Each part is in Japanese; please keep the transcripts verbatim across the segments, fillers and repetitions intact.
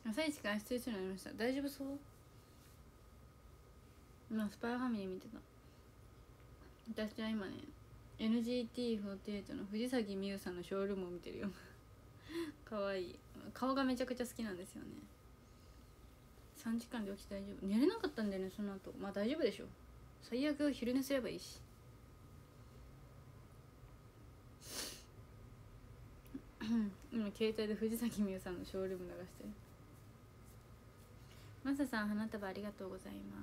朝一から出演するようになりました。大丈夫そう？今スパイファミリー見てた。私は今ね エヌジーティーフォーティーエイト の藤崎美優さんのショールームを見てるよかわいい。顔がめちゃくちゃ好きなんですよね。さんじかんで起きて大丈夫？寝れなかったんだよねその後。まあ大丈夫でしょ。最悪昼寝すればいいし今携帯で藤崎美優さんのショールーム流してる。マサさん花束ありがとうございます。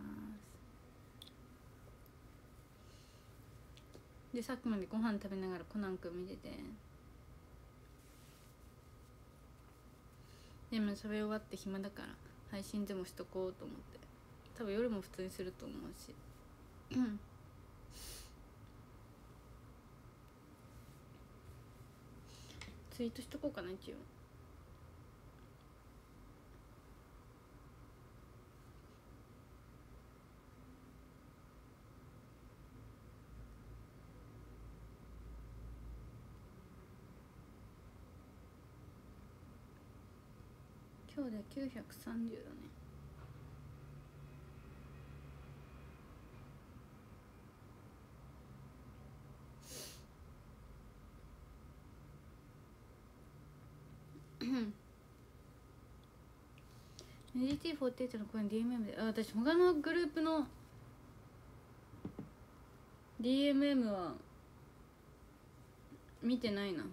でさっきまでご飯食べながらコナン君見てて、でもそれ終わって暇だから配信でもしとこうと思って、多分夜も普通にすると思うしツイートしとこうかな一応。今日できゅうひゃくさんじゅうだね。エヌジーティーフォーティーエイト の声に ディーエムエム で、あ、私他のグループの ディーエムエム は見てないな。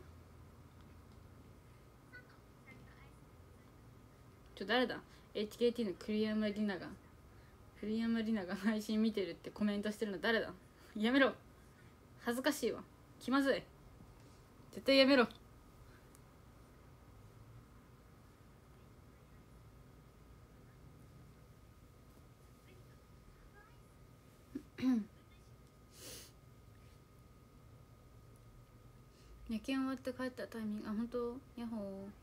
ちょ誰だ？ エイチケーティー の栗山里奈が栗山里奈が配信見てるってコメントしてるの誰だ？やめろ、恥ずかしいわ、気まずい、絶対やめろ夜勤終わって帰ったタイミング、あ、本当？ヤホー。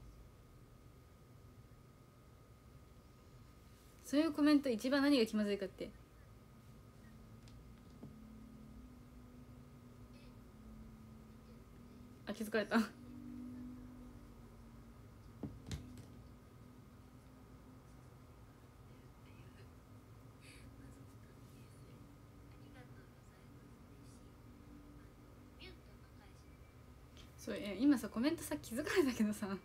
そういうコメント一番何が気まずいかって、あ、気づかれたそう、今さコメントさ気づかれたけどさ、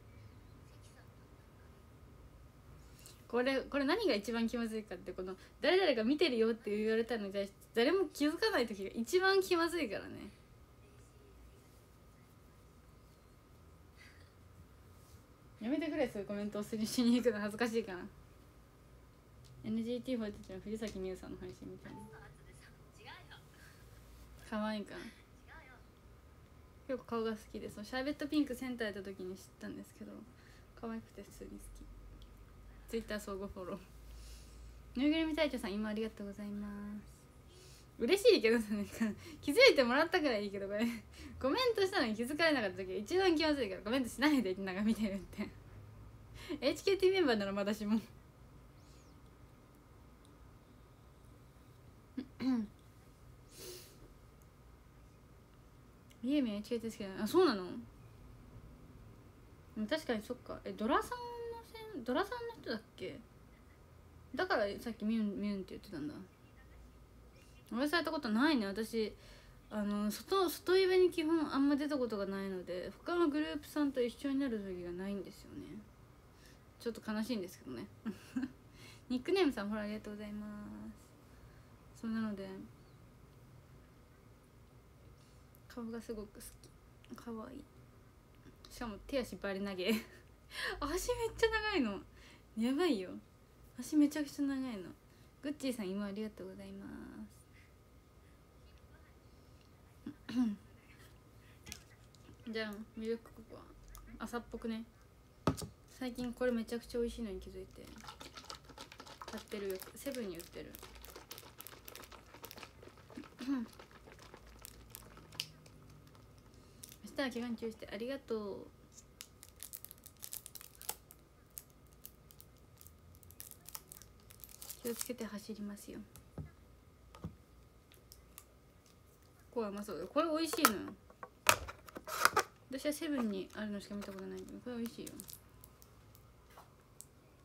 これこれ何が一番気まずいかって、この誰々が見てるよって言われたのに対して誰も気づかない時が一番気まずいからね。やめてくれ、そういうコメントをするしに行くの恥ずかしいから。 エヌジーティーフォーティーエイト の藤崎美優さんの配信みたいな、可愛いから結構顔が好きで、そのシャーベットピンクセンターやった時に知ったんですけど、可愛くて普通に好き。ツイッター相互フォロー。ぬいぐるみ隊長さん今ありがとうございます。嬉しいけどさ、なんか気づいてもらったからいいけど、これコメントしたのに気づかれなかった時が一番気まずいから、コメントしないでなんか見てるって。エイチケーティー メンバーなら私もイエミン エイチケーティー ですけど、あ、そうなの？確かにそっか。え、ドラさんのせんドラさんの人だっけ？だからさっきミュンミュンって言ってたんだ。俺されたことないね。私あの外外イベに基本あんま出たことがないので、他のグループさんと一緒になる時がないんですよね。ちょっと悲しいんですけどねニックネームさん、ほらありがとうございます。そうなので顔がすごく好き、かわいい。しかも手足バリ投げ足めっちゃ長いの、やばいよ、足めちゃくちゃ長いの。グッチーさん今ありがとうございますじゃあミルクココア朝っぽくね。最近これめちゃくちゃ美味しいのに気づいて買ってるよ。セブンに売ってる明日は祈願中してありがとう。気をつけて走りますよ。これうまそう。これ美味しいのよ。私はセブンにあるのしか見たことないけど、これ美味しいよ。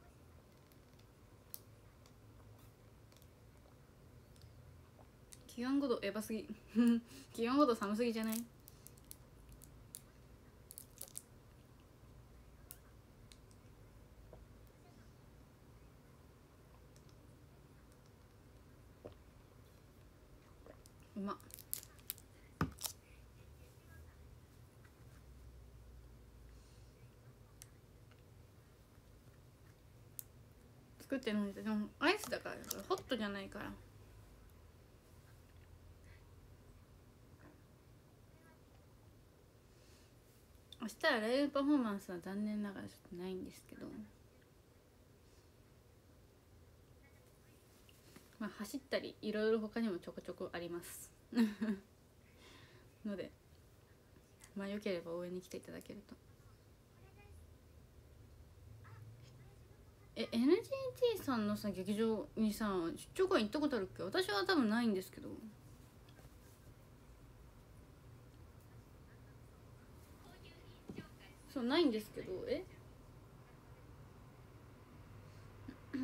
気温ごどやばすぎ気温ごど寒すぎじゃない？うまっ。作ってるのにでもアイスだからホットじゃないから。明日はライブパフォーマンスは残念ながらちょっとないんですけど、まあ走ったりいろいろ他にもちょこちょこありますので、まあよければ応援に来ていただけると。え エヌジーティー さんのさ劇場にさ出張会行ったことあるっけ？私は多分ないんですけど。そうないんですけど、えちょっ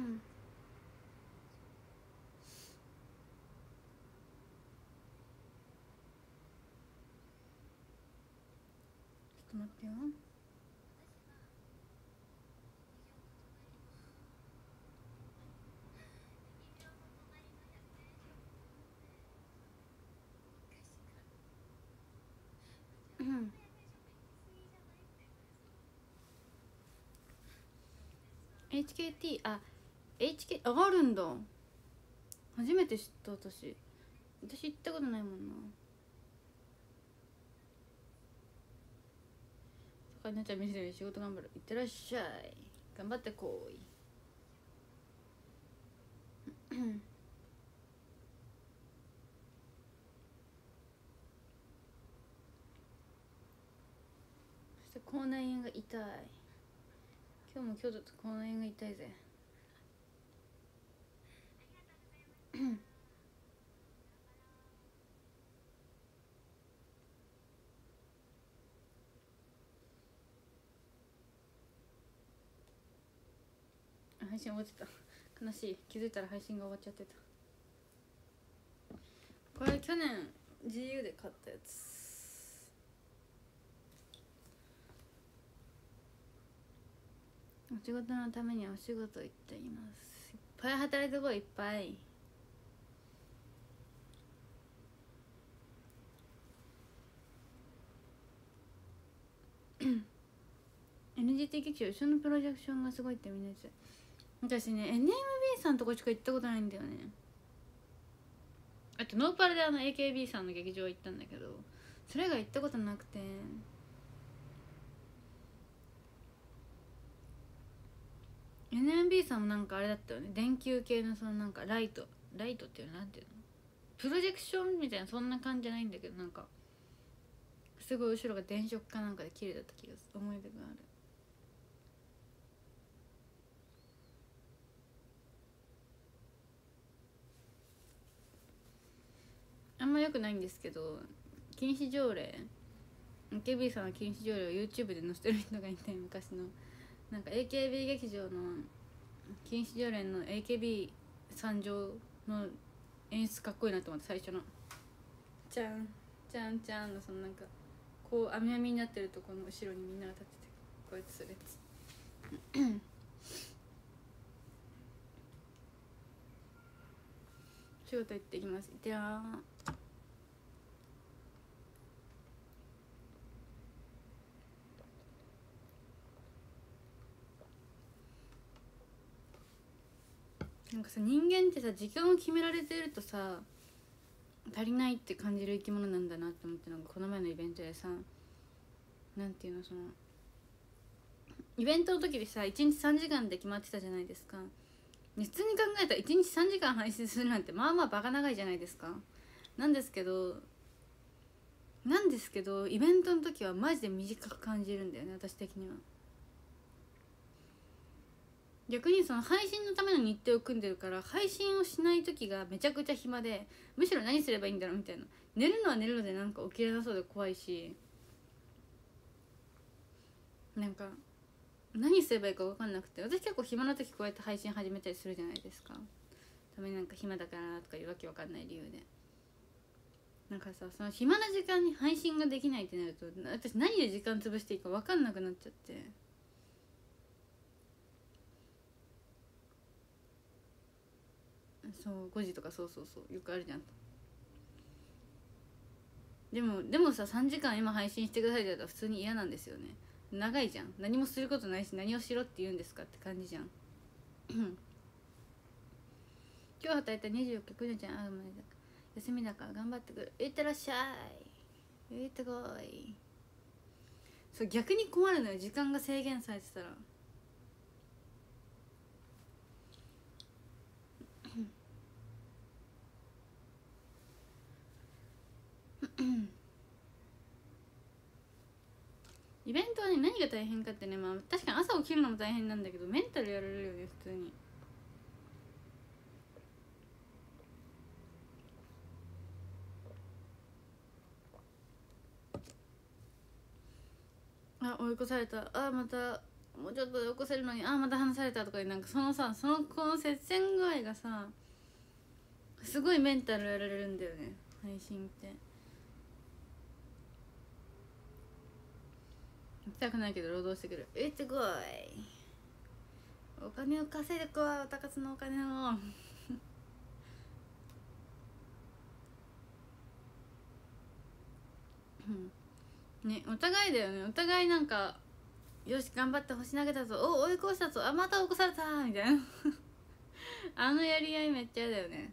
と待ってよ。うん、エイチケーティー あ エイチケー あるんだ。初めて知った私。私行ったことないもんな。かなちゃん見せる仕事頑張る。いってらっしゃい。頑張ってこい。そして口内炎が痛い。今日も今日だと口内炎が痛いぜ。配信終わってた。悲しい。気づいたら配信が終わっちゃってた。これ去年 ジーユー で買ったやつ。お仕事のためにお仕事行っています。いっぱい働いてこい。いっぱいエヌジーティー 劇場一緒のプロジェクションがすごいってみんな言ってた。私ね エヌエムビー さんとこしか行ったことないんだよね。あとノーパルであの エーケービー さんの劇場行ったんだけど、それが行ったことなくて、 エヌエムビー さんもなんかあれだったよね。電球系のそのなんかライトライトっていうのなんていうの、プロジェクションみたいなそんな感じじゃないんだけど、なんかすごい後ろが電飾かなんかで綺麗だった気がする。思い出がある。あんま良くないんですけど、禁止条例 エーケービー さんの禁止条例を YouTube で載せてる人がいて、昔のなんか エーケービー 劇場の禁止条例の エーケービー 参上の演出かっこいいなと思って、最初のじゃんじゃんじゃんのそのなんかこう網網になってるところの後ろにみんなが立っててこうやってするやつ仕事行ってきます。いってらー。なんかさ、人間ってさ時間を決められてるとさ足りないって感じる生き物なんだなって思って、なんかこの前のイベントでさ、なんていうの、そのイベントの時でさいちにちさんじかんで決まってたじゃないですか。普通に考えたらいちにちさんじかん配信するなんてまあまあバカ長いじゃないですか。なんですけどなんですけどイベントの時はマジで短く感じるんだよね、私的には。逆にその配信のための日程を組んでるから、配信をしない時がめちゃくちゃ暇で、むしろ何すればいいんだろうみたいな、寝るのは寝るのでなんか起きれなそうで怖いし、なんか何すればいいか分かんなくて、私結構暇な時こうやって配信始めたりするじゃないですか。たまになんか暇だからとかいうわけわかんない理由で。 なんかさ、その暇な時間に配信ができないってなると私何で時間潰していいか分かんなくなっちゃって、そうごじとかそうそうそうよくあるじゃん。でもでもささんじかん今配信してくださいって言ったら普通に嫌なんですよね。長いじゃん、何もすることないし何をしろって言うんですかって感じじゃん今日働いたにじゅうよっかくにちゃん会う前だ休みだから頑張ってくる、いってらっしゃい、いってこい。そう逆に困るのよ、時間が制限されてたらイベントはね、何が大変かってね、まあ確かに朝起きるのも大変なんだけどメンタルやられるよね普通に。あ追い越された、あまたもうちょっとで追い越せるのに、あまた離されたとかで、なんかそのさそのこの接戦具合がさすごいメンタルやられるんだよね配信って。行きたくないけど労働してくる、行ってこい、お金を稼いでこい、おたかつのお金をね、お互いだよね、お互いなんかよし頑張って星投げたぞ、お追い越したぞ、あまた追い越されたみたいなあのやり合いめっちゃ嫌だよね。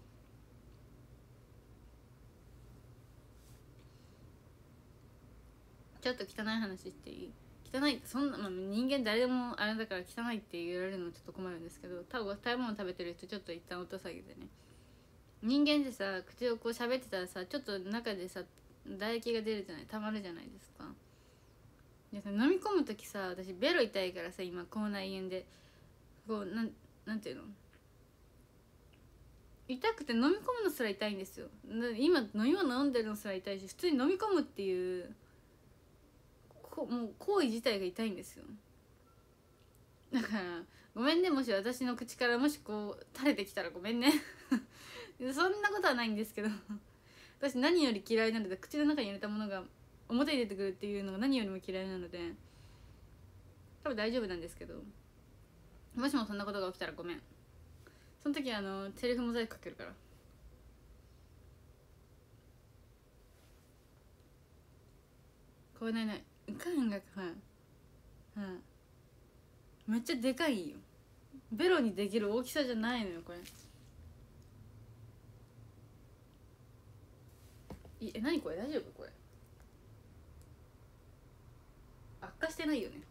ちょっと汚い話していい？汚いそんな、まあ、人間誰でもあれだから汚いって言われるのちょっと困るんですけど、多分食べ物食べてる人ちょっと一旦音下げてね。人間でさ口をこう喋ってたらさちょっと中でさ唾液が出るじゃない、たまるじゃないですか。でさ飲み込む時さ私ベロ痛いからさ今口内炎でこうなんなんていうの痛くて飲み込むのすら痛いんですよ。今飲み物飲んでるのすら痛いし普通に飲み込むっていうこもう行為自体が痛いんですよ。だからごめんね、もし私の口からもしこう垂れてきたらごめんねそんなことはないんですけど私何より嫌いなので口の中に入れたものが表に出てくるっていうのが何よりも嫌いなので多分大丈夫なんですけど、もしもそんなことが起きたらごめん。その時あのセリフモザイクかけるから。これないないかんがはいはいめっちゃでかいよ、ベロにできる大きさじゃないのよこれ。いえ何これ大丈夫これ悪化してないよね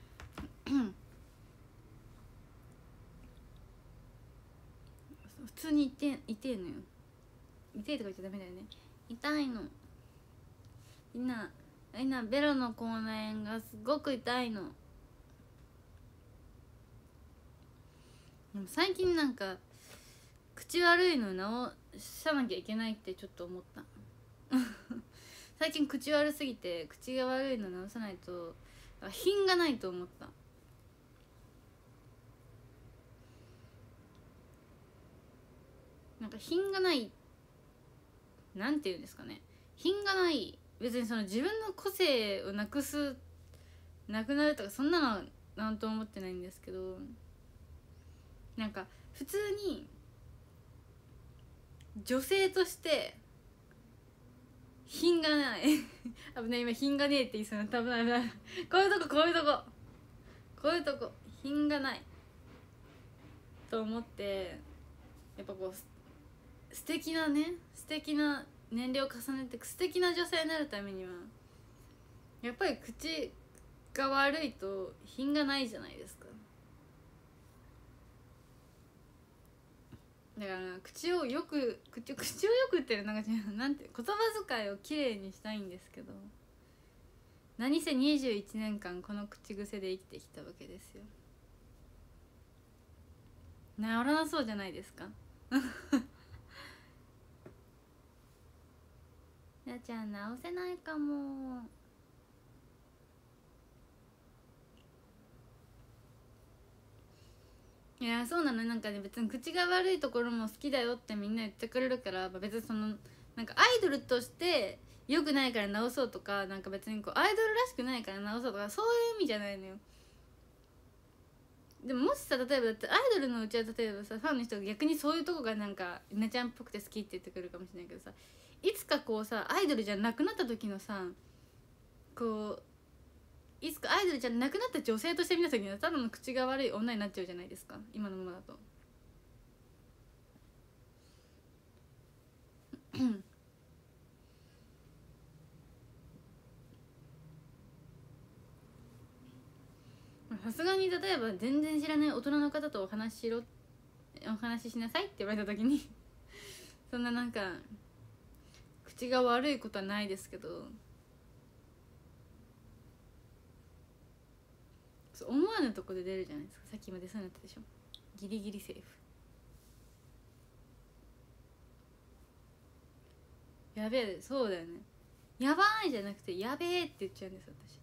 普通に痛え痛えのよ、痛いとか言っちゃダメだよね。痛いのみんな、みんなベロの口内炎がすごく痛いの。でも最近なんか口悪いの直さなきゃいけないってちょっと思った最近口悪すぎて口が悪いの直さないと品がないと思った。なんか品がないなんていうんですかね、品がない、別にその自分の個性をなくすなくなるとかそんなのはなんとも思ってないんですけど、なんか普通に女性として品がない危ない今品がねえって言いそうな、多分危ないこういうとここういうとここういうとこ品がないと思って、やっぱこう素敵なね素敵な年齢を重ねて素敵な女性になるためにはやっぱり口が悪いと品がないじゃないですか。だから口をよく口口をよくってるなんかなんて言葉遣いをきれいにしたいんですけど、何せにじゅういちねんかんこの口癖で生きてきたわけですよ。治らなそうじゃないですかなちゃん直せないかも。いやそうなの、なんかね別に口が悪いところも好きだよってみんな言ってくれるから、別にそのなんかアイドルとして良くないから直そうとか、なんか別にこうアイドルらしくないから直そうとか、そういう意味じゃないのよ。でももしさ、例えばだってアイドルのうちは例えばさ、ファンの人が逆にそういうとこがなんか稲ちゃんっぽくて好きって言ってくるかもしれないけどさ、いつかこうさアイドルじゃなくなった時のさ、こういつかアイドルじゃなくなった女性として見た時にはただの口が悪い女になっちゃうじゃないですか、今のままだと。さすがに例えば全然知らない大人の方とお話ししろお話ししなさいって言われた時にそんななんか口が悪いことはないですけど、そう思わぬとこで出るじゃないですか。さっきまでそうなったでしょ。ギリギリセーフ。やべえ、そうだよね。やばいじゃなくてやべえって言っちゃうんです私。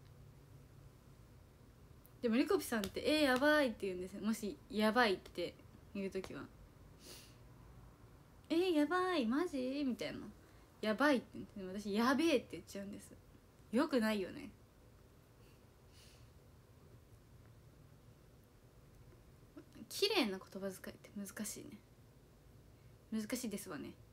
でもリコピさんってえー、やばいって言うんですよ。もしやばいって言う時はえー、やばいマジみたいな、やばいって言って、でも私やべえって言っちゃうんです。よくないよね。綺麗な言葉遣いって難しいね。難しいですわね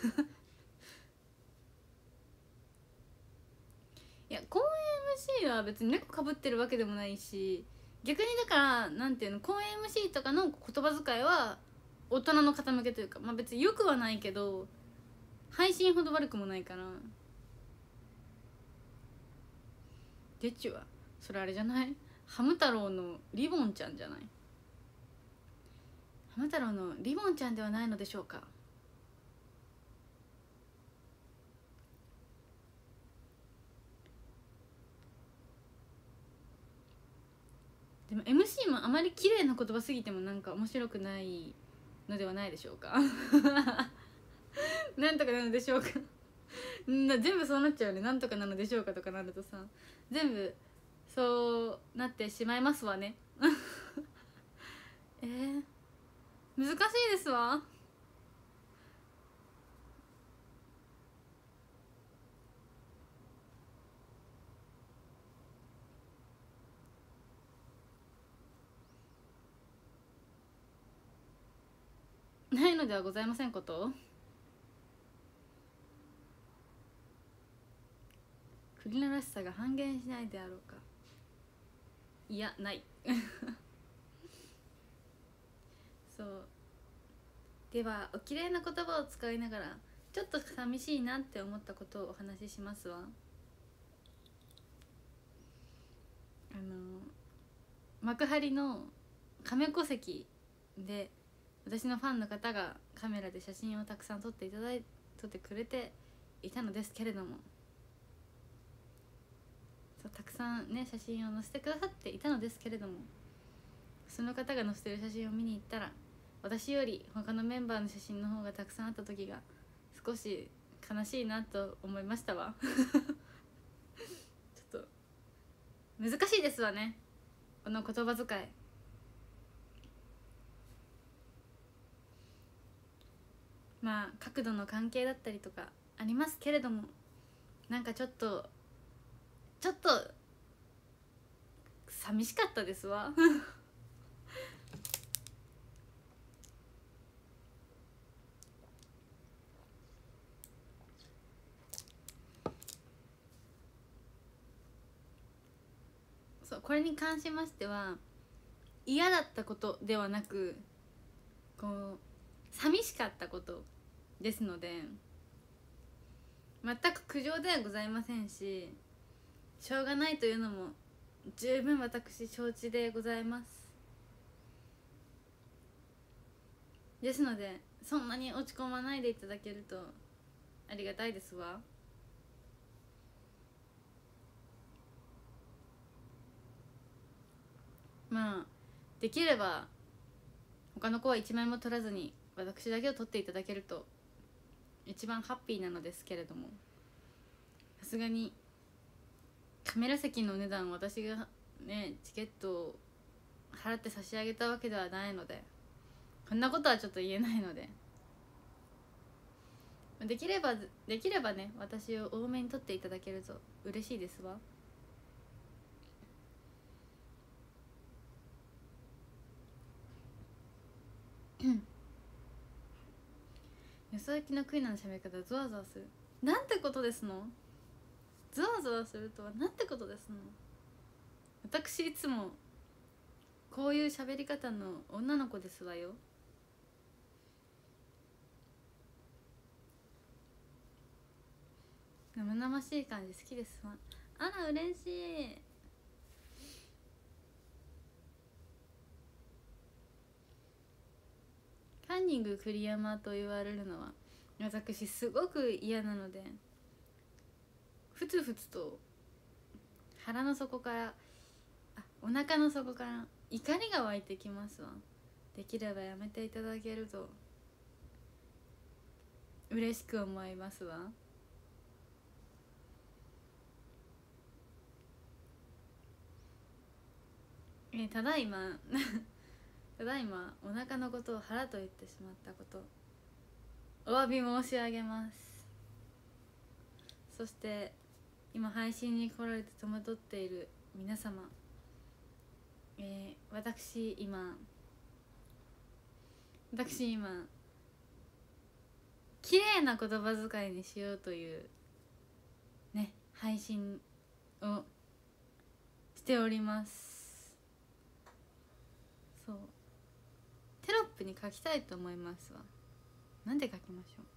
いや、公演 エムシー は別に猫かぶってるわけでもないし、逆にだからなんていうの、公演 エムシー とかの言葉遣いは大人の方向けというか、まあ別によくはないけど配信ほど悪くもないから。でっちはそれあれじゃない、ハム太郎のリボンちゃんじゃない。ハム太郎のリボンちゃんではないのでしょうか。でも エムシー もあまり綺麗な言葉すぎてもなんか面白くないのではないでしょうかなんとかなのでしょうかな、全部そうなっちゃうね。なんとかなのでしょうかとかなるとさ、全部そうなってしまいますわねえー、難しいですわ。ないのではございませんこと。クリナらしさが半減しないであろうか。いや、ないそうでは、お綺麗な言葉を使いながらちょっと寂しいなって思ったことをお話ししますわ。あの幕張の亀戸席で私のファンの方がカメラで写真をたくさん撮っていただい撮ってくれていたのですけれども、そうたくさんね写真を載せてくださっていたのですけれども、その方が載せてる写真を見に行ったら私より他のメンバーの写真の方がたくさんあった時が少し悲しいなと思いましたわちょっと難しいですわね、この言葉遣い。まあ角度の関係だったりとかありますけれども、なんかちょっとちょっと寂しかったですわそう、これに関しましては嫌だったことではなく、こう寂しかったことですので、全く苦情ではございませんし、しょうがないというのも十分私承知でございます。ですのでそんなに落ち込まないでいただけるとありがたいですわ。まあできれば他の子は一枚も取らずに私だけを取っていただけると一番ハッピーなのですけれども、さすがにカメラ席のお値段私がねチケットを払って差し上げたわけではないので、こんなことはちょっと言えないので、 できればできればね、私を多めに撮っていただけると嬉しいですわ。よそ行きのクイナの喋り方ゾワゾワする。なんてことですの。ゾワゾワするとはなんてことですの。私いつもこういう喋り方の女の子ですわよ。生々しい感じ好きですわ。あら嬉しい。カンニング栗山と言われるのは私すごく嫌なので、ふつふつと腹の底から、あ、お腹の底から怒りが湧いてきますわ。できればやめていただけると嬉しく思いますわ。えただいまただいまお腹のことを腹と言ってしまったこと、お詫び申し上げます。そして今配信に来られて戸惑っている皆様、えー、私今私今綺麗な言葉遣いにしようというね配信をしております。そうテロップに書きたいと思いますわ。なんで書きましょう。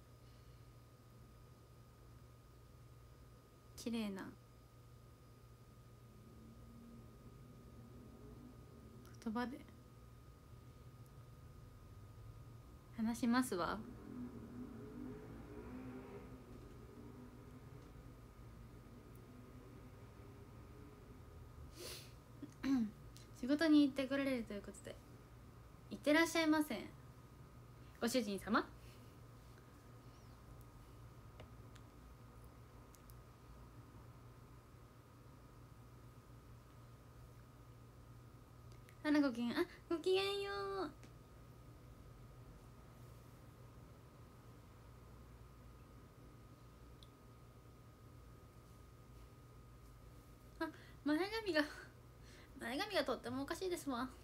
綺麗な言葉で話しますわ。仕事に行ってくれるということで、いってらっしゃいませご主人様。あらごきげんあごきげんよう。あ、前髪が前髪がとってもおかしいですわ。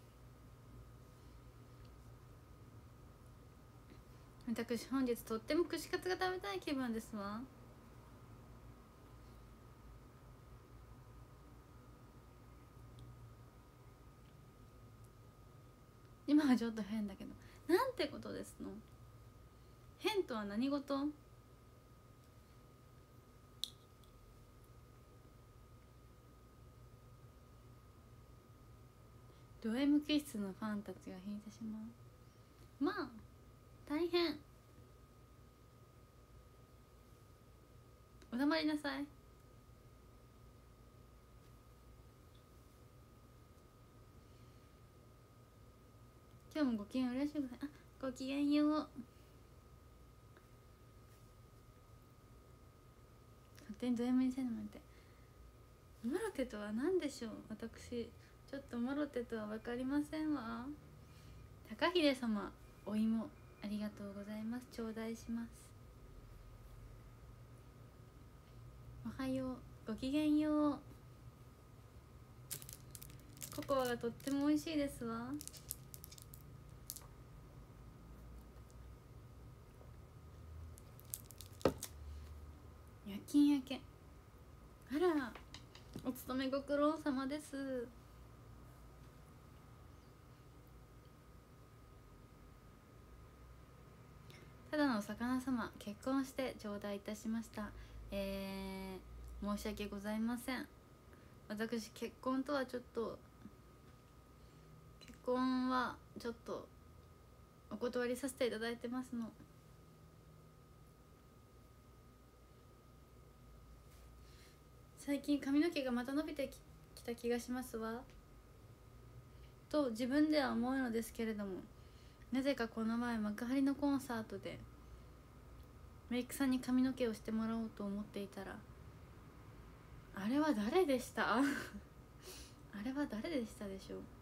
私本日とっても串カツが食べたい気分ですわ。今はちょっと変だけど、なんてことですの。変とは何事。ド M 気質のファンたちが引いてしまう。まあ大変。お黙りなさい。今日もご機嫌うれしいございます。あ、ごきげんよう。勝手にド M にせんのもってモロテとは何でしょう。私ちょっとモロテとは分かりませんわ。高秀様お芋ありがとうございます。頂戴します。おはようごきげんよう。ココアがとっても美味しいですわ。夜勤明け、あらお勤めご苦労様です。ただのお魚様結婚して頂戴いたしました。えー、申し訳ございません。私結婚とはちょっと結婚はちょっとお断りさせていただいてますの。最近髪の毛がまた伸びてきた気がしますわと自分では思うのですけれども、なぜかこの前幕張のコンサートでメイクさんに髪の毛をしてもらおうと思っていたら、あれは誰でしたあれは誰でしたでしょう。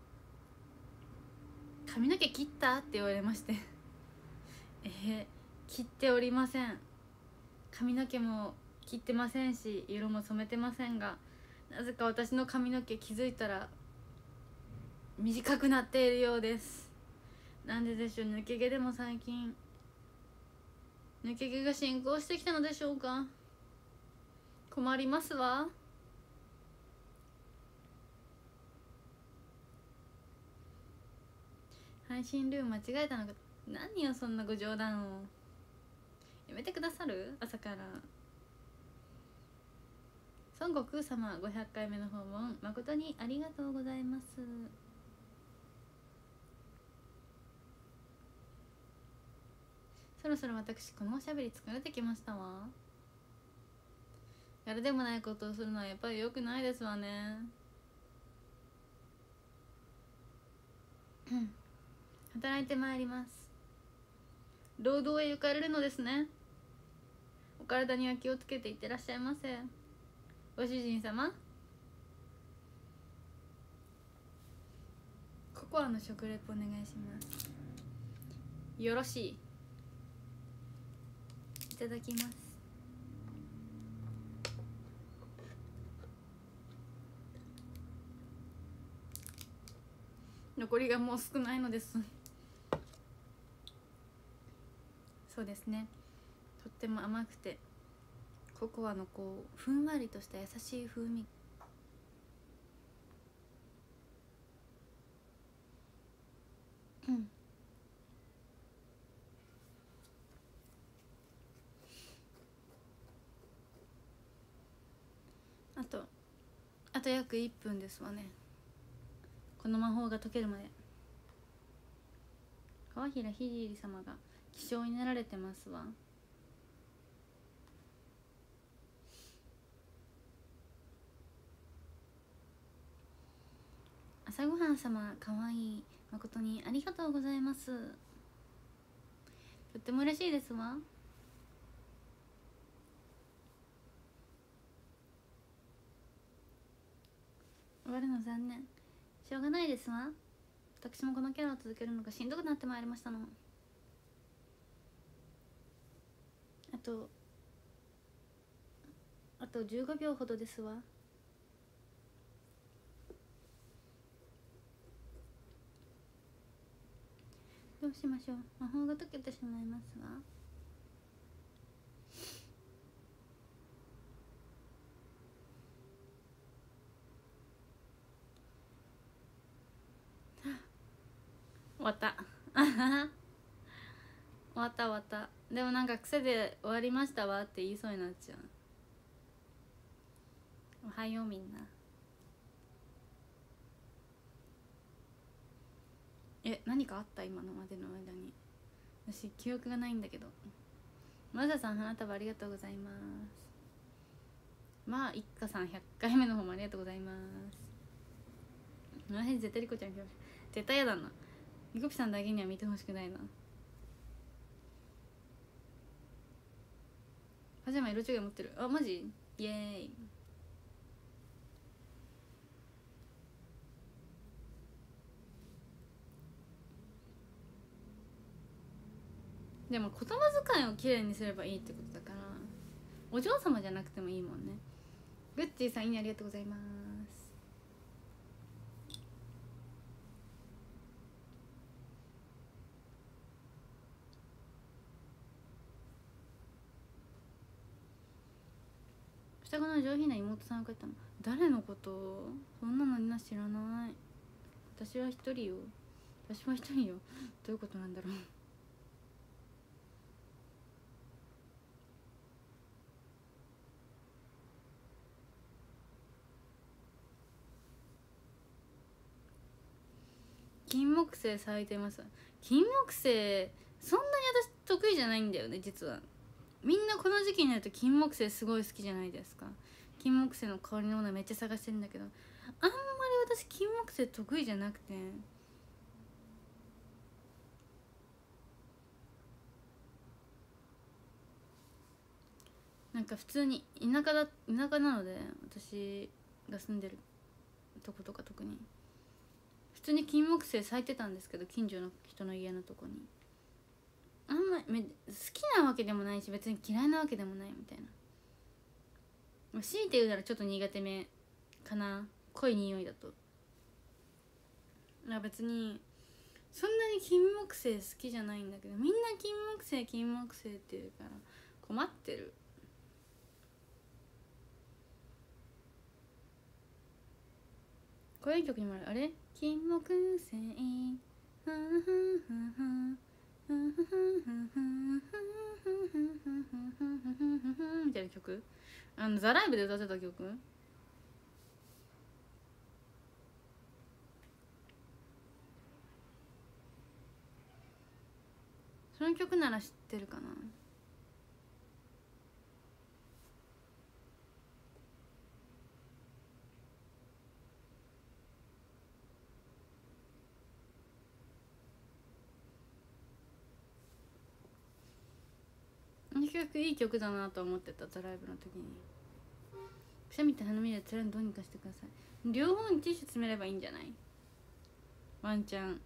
髪の毛切ったって言われましてえー、 切っておりません。髪の毛も切ってませんし色も染めてませんが、なぜか私の髪の毛気づいたら短くなっているようです。なんででしょう。抜け毛でも最近抜け毛が進行してきたのでしょうか。困りますわ。配信ルーム間違えたのか。何よそんなご冗談をやめてくださる。朝から孫悟空様ごひゃっかいめの訪問誠にありがとうございます。そろそろ私このおしゃべり疲れてきましたわ。やるでもないことをするのはやっぱり良くないですわね。働いてまいります。労働へ行かれるのですね。お体には気をつけていってらっしゃいませ。ご主人様、ココアの食レポお願いします。よろしい。いただきます。残りがもう少ないのです。そうですね、とっても甘くてココアのこうふんわりとした優しい風味。うんあとあと約いっぷんですわね、この魔法が解けるまで。川平ひじり様が気象になられてますわ。朝ごはん様かわいい、誠にありがとうございます。とっても嬉しいですわ。終わるの残念。しょうがないですわ。私もこのキャラを続けるのがしんどくなってまいりましたの。あとあとじゅうごびょうほどですわ。どうしましょう。魔法が解けてしまいますわ。終わった終わった終わった。でもなんか癖で終わりましたわって言いそうになっちゃう。おはようみんな。え、何かあった今のまでの間に。私記憶がないんだけど。マサさん花束ありがとうございます。まあ一家さんひゃっかいめの方もありがとうございます。私絶対リコちゃん来ました。絶対やだな。リコピさんだけには見てほしくないな。パジャマ色違い持ってる。あ、マジ？イエーイ。でも言葉遣いをきれいにすればいいってことだから、お嬢様じゃなくてもいいもんね。グッチーさんいいねありがとうございます。双子の上品な妹さんが書いたの。誰のこと？そんなのみんな知らない。私は一人よ。私は一人よ。どういうことなんだろう。金木犀咲いてます。金木犀そんなに私得意じゃないんだよね実は。みんなこの時期になると金木犀すごい好きじゃないですか。金木犀の香りのものめっちゃ探してるんだけど、あんまり私金木犀得意じゃなくて、なんか普通に田舎だ田舎なので、私が住んでるとことか特に普通に金木犀咲いてたんですけど、近所の人の家のとこにあんまめ好きなわけでもないし別に嫌いなわけでもないみたいな。強いて言うならちょっと苦手めかな、濃い匂いだと。ら別にそんなに金木犀好きじゃないんだけど、みんな金木犀金木犀って言うから困ってる。こういう曲にもある、あれ金木犀みたいな曲、あのザ・ライブで歌ってた曲。その曲なら知ってるかな。この曲いい曲だなと思ってた、ザ・ライブの時に。くしゃみって鼻水でつらいのどうにかしてください。両方にティッシュ詰めればいいんじゃない、ワンチャン。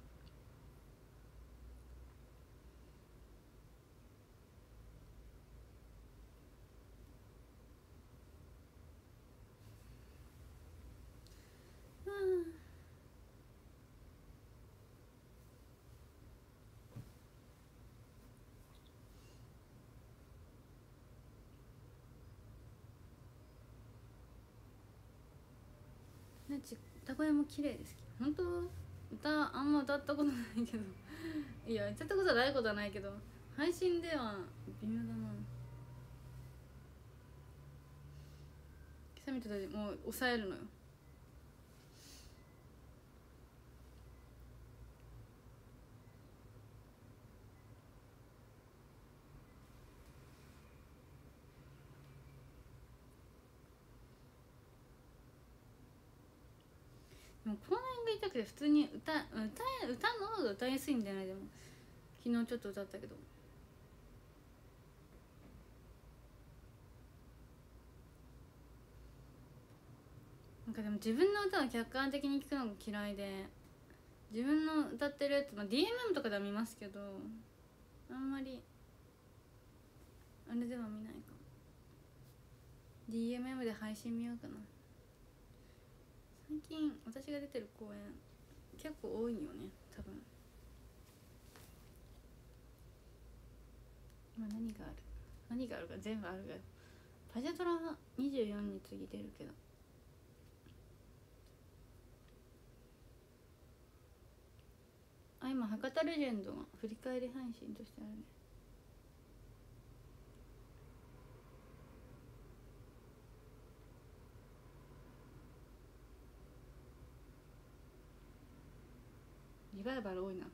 歌声も綺麗ですけど、本当歌あんま歌ったことないけどいや歌ったことはないことはないけど、配信では微妙だな。くしゃみとかでもう抑えるのよ。でも口内炎が痛くて普通に歌歌歌の方が歌いやすいんじゃない。でも昨日ちょっと歌ったけど、なんかでも自分の歌を客観的に聴くのが嫌いで、自分の歌ってるやつ、まあ、ディーエムエム とかでは見ますけど、あんまりあれでは見ないかも。 ディーエムエム で配信見ようかな。最近私が出てる公演結構多いよね多分。今何がある何があるか全部あるが、パジャトラにじゅうよっかに次出るけど、あ今博多レジェンドが振り返り配信としてあるね。リバイバル多いな。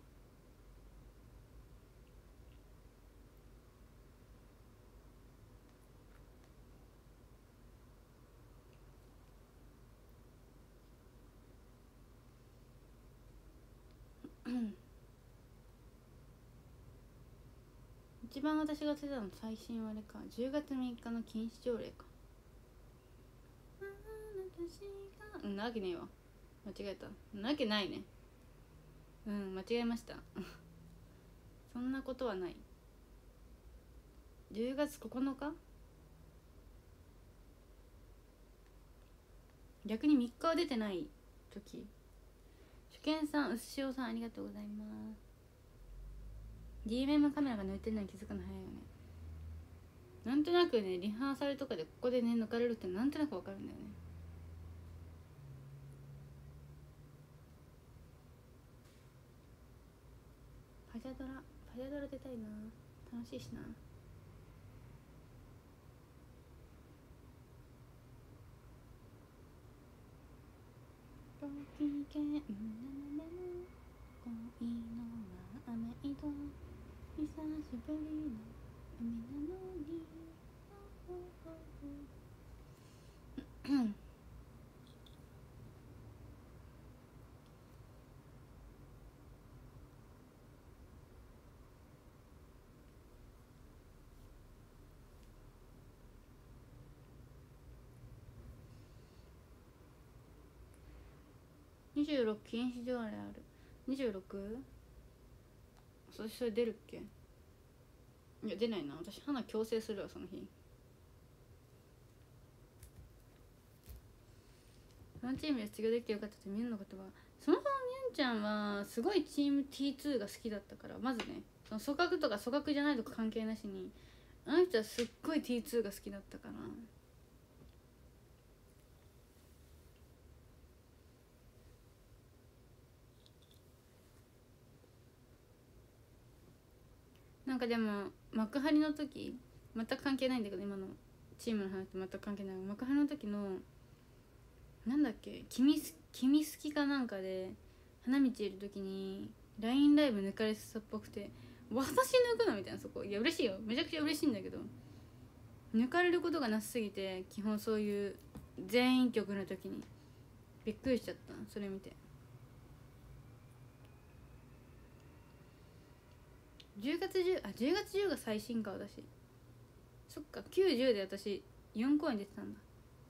一番私が出たの最新はあれか、じゅうがつみっかの禁止条例か。うん、なわけねえわ、間違えた。なわけないね。うん間違えましたそんなことはない。じゅうがつここのか、逆にみっかは出てない時。初見さん、うすしおさんありがとうございます。 ディーエムエム カメラが抜いてるのに気づくの早いよね。なんとなくね、リハーサルとかでここでね抜かれるってなんとなくわかるんだよね。パジャドラパジャドラ出たいな、楽しいしな。ご機嫌ななな恋のマーメイド、久しぶりの海なのににじゅうろく禁止条例ある。にじゅうろく？ そしてそれ出るっけ。 いや出ないな、私花強制するわその日。そのチームで卒業できてよかったってみんなの言葉。そもそもみゆんちゃんはすごいチーム ティーツー が好きだったから、まずねその組閣とか組閣じゃないとか関係なしにあの人はすっごい ティーツー が好きだったから。なんかでも幕張の時全く関係ないんだけど、今のチームの話と全く関係ない。幕張の時のなんだっけ、君す君好きかなんかで花道いる時に ライン ライブ抜かれてたっぽくて、私抜くのみたいな。そこいや嬉しいよ、めちゃくちゃ嬉しいんだけど、抜かれることがなさすぎて、基本そういう全員曲の時にびっくりしちゃった、それ見て。じゅうがつじゅうあじゅうがつじゅうが最新か。私そっか、きゅうじゅうで私よん公演出てたんだ。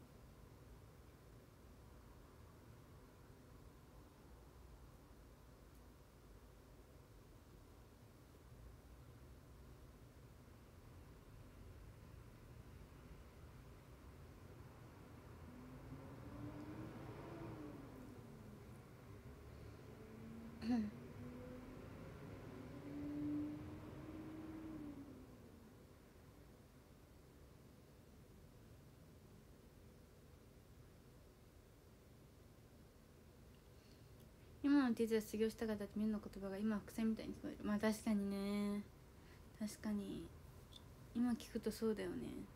今のティーザー卒業した方ってみんなの言葉が今は伏線みたいに聞こえる。まあ確かにね、確かに今聞くとそうだよね。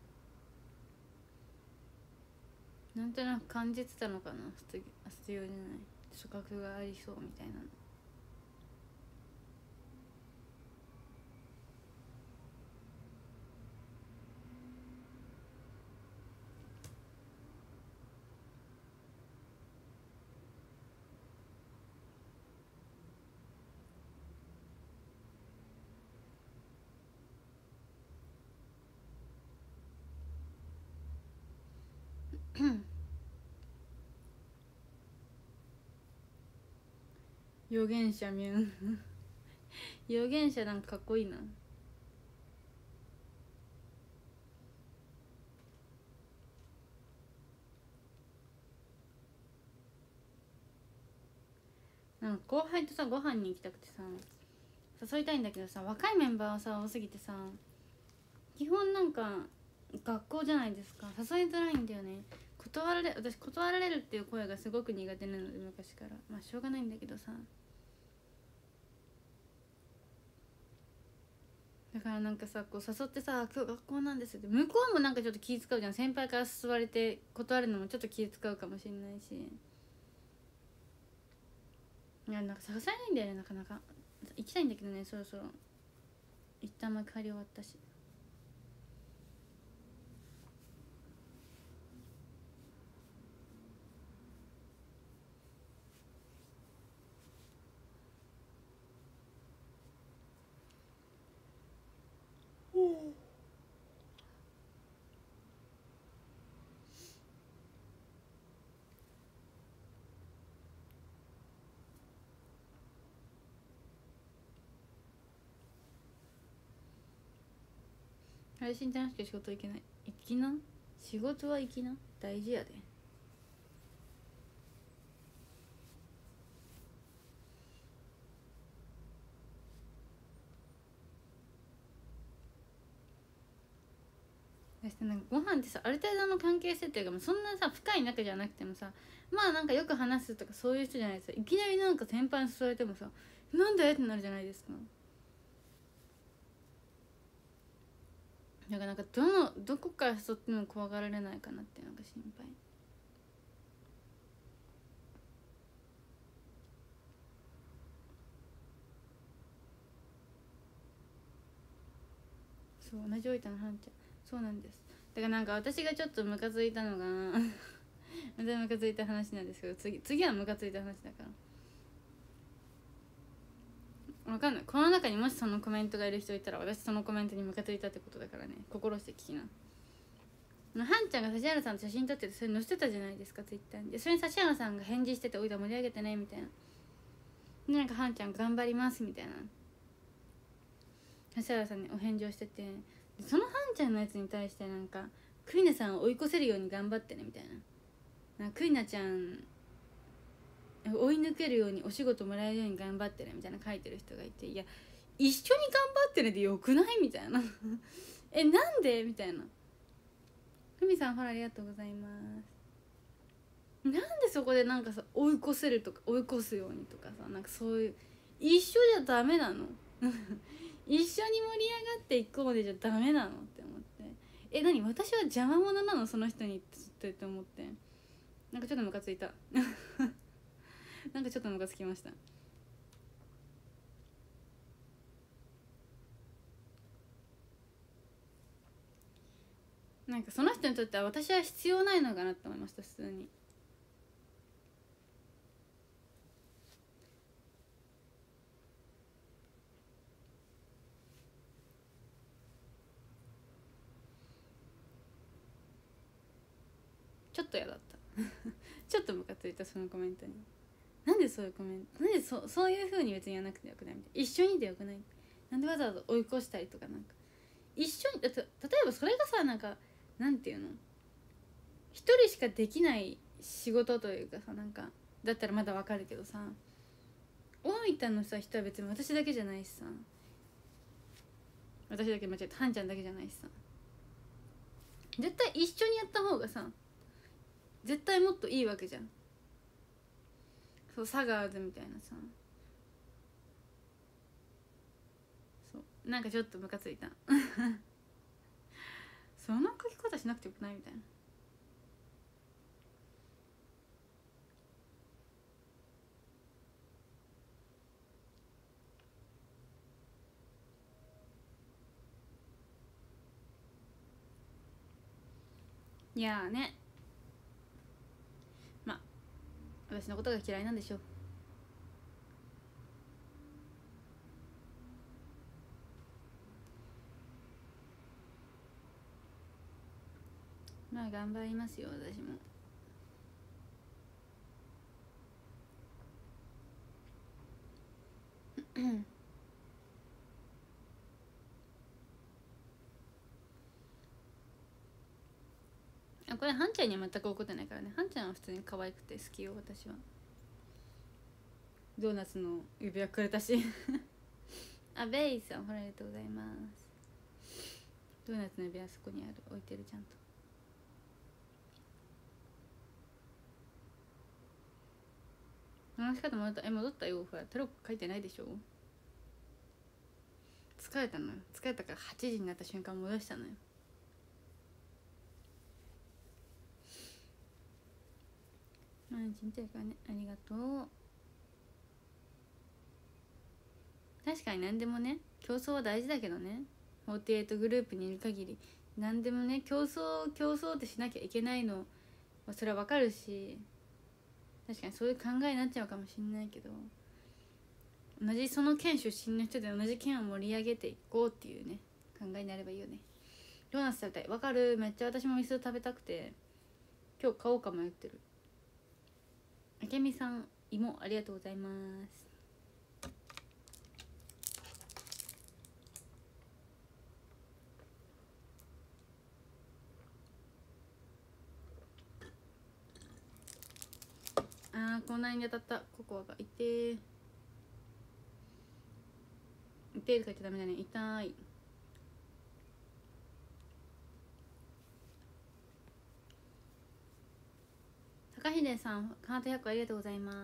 なんとなく感じてたのかな、卒業卒業じゃない組閣がありそうみたいなの。預言者ミュン預言者なんかかっこいいな。なんか後輩とさご飯に行きたくてさ誘いたいんだけどさ、若いメンバーはさ多すぎてさ、基本なんか学校じゃないですか、誘いづらいんだよね。断られ私断られるっていう声がすごく苦手なので昔から。まあしょうがないんだけどさ、だからなんかさこう誘ってさ今日学校なんですって、向こうもなんかちょっと気使うじゃん。先輩から誘われて断るのもちょっと気使うかもしれないし、いやなんか誘えないんだよねなかなか。行きたいんだけどね、そろそろ一旦幕張終わったし。配信楽しく仕事行けない。行きな、仕事は行きな、大事やで。なんかご飯ってさある程度の関係性っていうか、そんなさ深い仲じゃなくてもさ、まあなんかよく話すとかそういう人じゃないですか。いきなりなんか先輩に誘われてもさなんでってなるじゃないですか。だからなんかどのどこから誘っても怖がられないかなっていうのが心配。そう同じ大分のはんちゃんそうなんです。だからなんか私がちょっとムカついたのがまたムカついた話なんですけど、次次はムカついた話だから分かんない。この中にもしそのコメントがいる人いたら私そのコメントにムカついたってことだからね、心して聞きな。はんちゃんが指原さんと写真撮っててそれ載せてたじゃないですかツイッターに。でそれに指原さんが返事してて「おいら盛り上げてね」みたいな。でなんかはんちゃん頑張りますみたいな。 橋原さんにお返事をしてて、そのハンちゃんのやつに対してなんかクイナさんを追い越せるように頑張ってねみたいな、なんかクイナちゃん追い抜けるようにお仕事もらえるように頑張ってねみたいな書いてる人がいて、いや一緒に頑張ってねでよくないみたいなえなんでみたいな。ふみさんフォローありがとうございます。なんでそこでなんかさ追い越せるとか追い越すようにとかさ、なんかそういう一緒じゃダメなの一緒に盛り上がっていこうでじゃダメなのって思って、え何私は邪魔者なのその人にってずっと言って思って、なんかちょっとムカついたなんかちょっとムカつきました。なんかその人にとっては私は必要ないのかなって思いました。普通にちょっと嫌だったちょっとムカついたそのコメントに。なんでそういうコメント、なんで そ, そういう風に別に言わなくてよくないみたいな、一緒にでよくない、なんでわざわざ追い越したりとか、なんか一緒にだって例えばそれがさ、なんかなんていうの一人しかできない仕事というかさ、なんかだったらまだわかるけどさ、大分のさ人は別に私だけじゃないしさ、私だけ間違えた、はんちゃんだけじゃないしさ、絶対一緒にやった方がさ絶対もっといいわけじゃん。そうサガーズみたいなさ、そうなんかちょっとムカついたその書き方しなくてよくないみたいな。いやーね、まあ私のことが嫌いなんでしょう。まあ頑張りますよ私もあこれハンちゃんには全く怒ってないからね。ハンちゃんは普通に可愛くて好きよ私は。ドーナツの指輪くれたしあベイさんありがとうございます。ドーナツの指輪そこにある、置いてるちゃんと。話し方戻った、え戻ったよ。ほらテロップ書いてないでしょ。疲れたのよ、疲れたからはちじになった瞬間戻したのよ。まあちんちゃいからね、ありがとう。確かに何でもね競争は大事だけどね、フォーティーエイトグループにいる限り何でもね競争競争ってしなきゃいけないのはそれは分かるし、確かにそういう考えになっちゃうかもしれないけど、同じその県出身の人で同じ県を盛り上げていこうっていうね考えになればいいよね。ドーナツ食べたい、分かる、めっちゃ私も味噌食べたくて今日買おうか迷ってる。あけみさん芋ありがとうございます。あーこんなに当たったココアがいていてとか言っちゃダメだね、痛い。高秀さんハートひゃっこありがとうございます。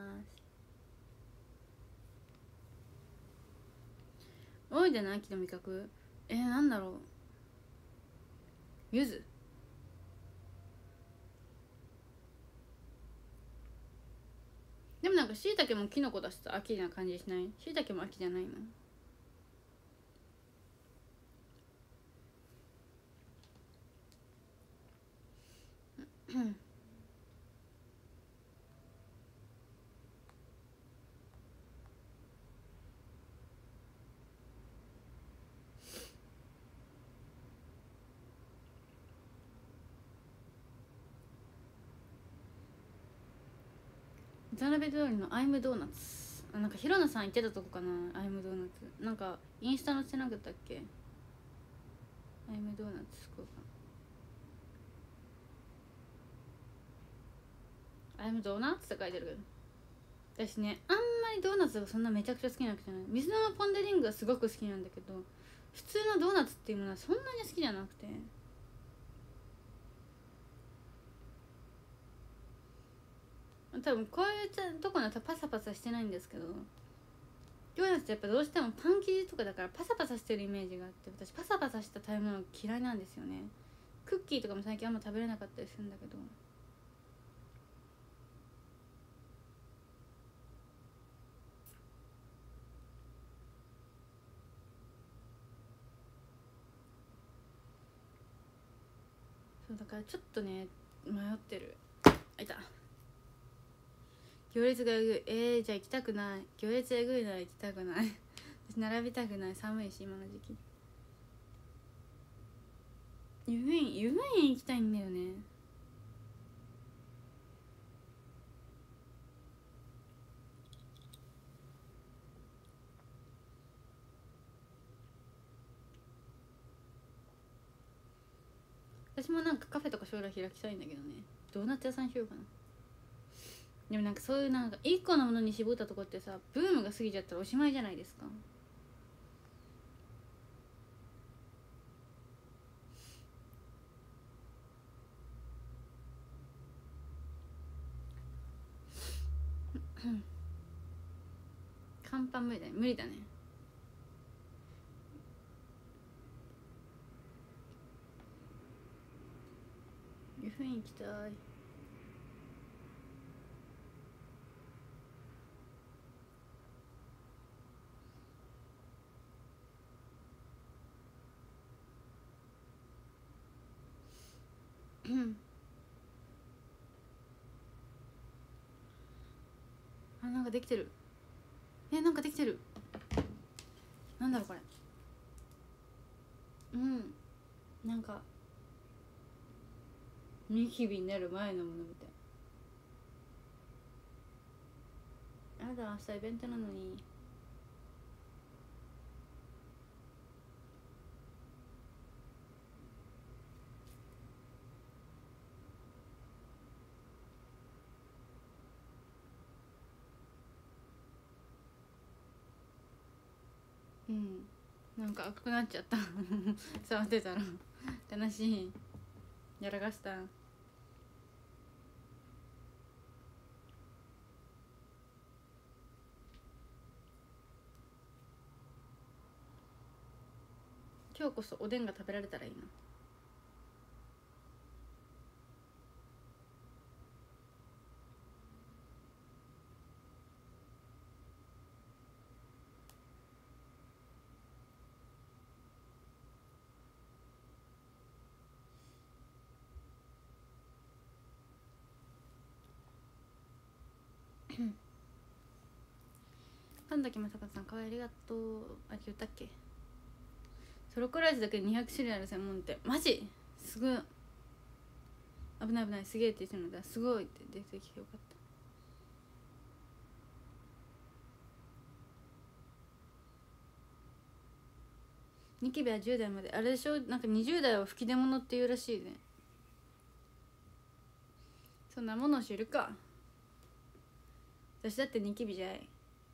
多いじゃない秋の味覚、えー、なんだろう、柚子、でもなんかしいたけもキノコだしさ秋な感じしない？しいたけも秋じゃないの？渡辺通りのアイムドーナツあ、なんかヒロナさん行ってたとこかな。アイムドーナツなんかインスタ載せてなかったっけ。アイムドーナツ福岡。アイムドーナツって書いてるけど、私ねあんまりドーナツがそんなめちゃくちゃ好きなわけじゃない。水沼ポン・デ・リングはすごく好きなんだけど、普通のドーナツっていうものはそんなに好きじゃなくて、多分こういうとこのはパサパサしてないんですけど、ドーナツってやっぱどうしてもパン生地とかだからパサパサしてるイメージがあって、私パサパサした食べ物嫌いなんですよね。クッキーとかも最近あんま食べれなかったりするんだけど、そうだからちょっとね迷ってる。あいた。行列がえぐい。えー、じゃあ行きたくない。行列えぐいなら行きたくない私並びたくない。寒いし今の時期。湯布院湯布院行きたいんだよね。私もなんかカフェとか将来開きたいんだけどね。ドーナツ屋さんしようかな。でもなんかそういうなんか一個のものに絞ったとこってさ、ブームが過ぎちゃったらおしまいじゃないですか。乾パン無理だね。無理だね。湯布院行きたい。あ、なんかできてる。え、なんかできてる。なんだろうこれ。うん、なんかニキビになる前のものみたい。やだ、明日イベントなのに。うん、なんか赤くなっちゃった触ってたら悲しい。やらかした。今日こそおでんが食べられたらいいな。神崎正和さん、かわいい、ありがとう。あれ言ったっけ。ソロコライスだけでにひゃく種類ある専門店、マジすごい。危ない危ない、すげえって言ってるのだ。すごいって出てきてよかった。ニキビはじゅう代まで。あれでしょ、なんかにじゅう代は吹き出物っていうらしいね。そんなものを知るか。私だってニキビじゃい。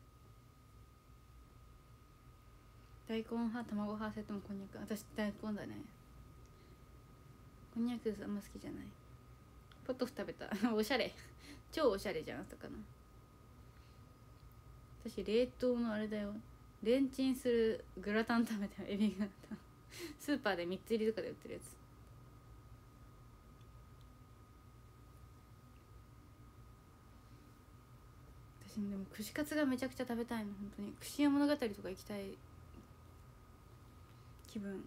大根派、卵派、それともこんにゃく。私大根だね。こんにゃくあんま好きじゃない。ポトフ食べたおしゃれ超おしゃれじゃん朝かな。私冷凍のあれだよ、レンチンするグラタン食べたよ。エビグラタンスーパーでみっつ入りとかで売ってるやつ。私でも串カツがめちゃくちゃ食べたいの。本当に串屋物語とか行きたい気分。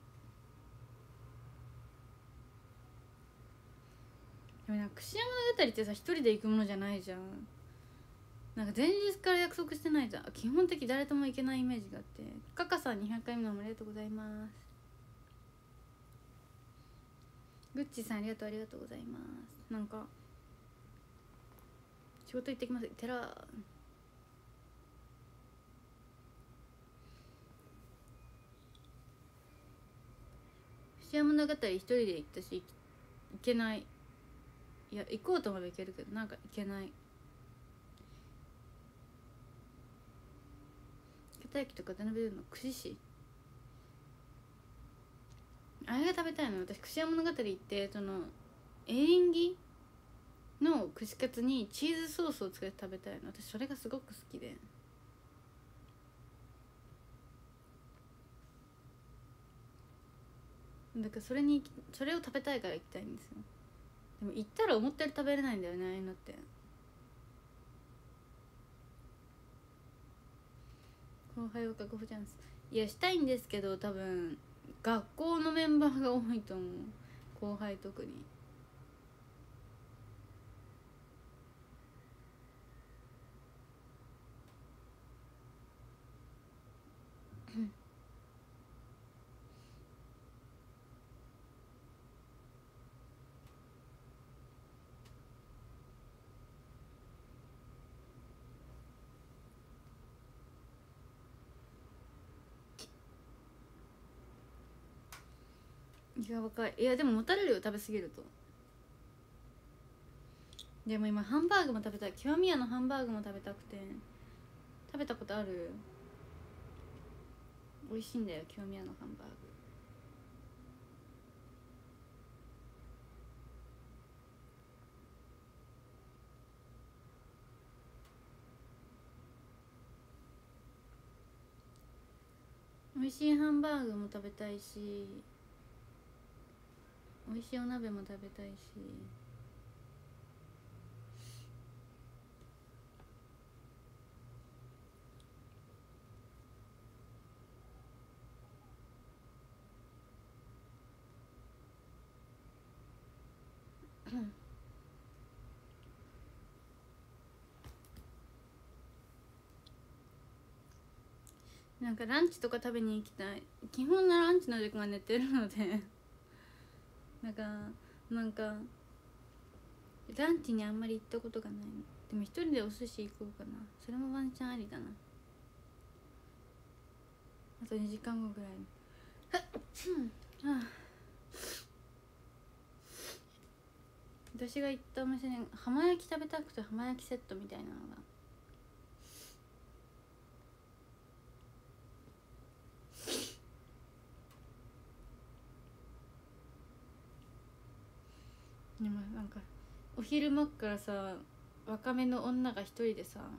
でもなんか串屋物語ってさ、一人で行くものじゃないじゃん。なんか前日から約束してないじゃん。基本的誰とも行けないイメージがあって。カカさんにひゃっかいめのおめでとうございます。グッチさんありがとう、ありがとうございます。なんか仕事行ってきます。てら串屋物語一人で行ったし行けない。いや行こうと思えば行けるけどなんか行けない。北駅とか渡辺の串市あれが食べたいの。私串屋物語行ってそのエリンギの串カツにチーズソースをつけて食べたいの。私それがすごく好きで、だからそれにそれを食べたいから行きたいんですよ。でも行ったら思ったより食べれないんだよね、ああいうのって。後輩を確保チャンス、いやしたいんですけど多分学校のメンバーが多いと思う、後輩特に。いや若い。いやでももたれるよ、食べ過ぎると。でも今ハンバーグも食べたい。極み屋のハンバーグも食べたくて。食べたことある？美味しいんだよ極み屋のハンバーグ。美味しいハンバーグも食べたいし、美味しいお鍋も食べたいし。なんかランチとか食べに行きたい。基本のランチの時間は寝てるのでなんかなんかランチにあんまり行ったことがないの。でも一人でお寿司行こうかな。それもワンチャンありだな。あとにじかんごぐらいにはあ、私が行ったお店に浜焼き食べたくて、浜焼きセットみたいなのがでもなんかお昼間っからさ若めの女が一人でさ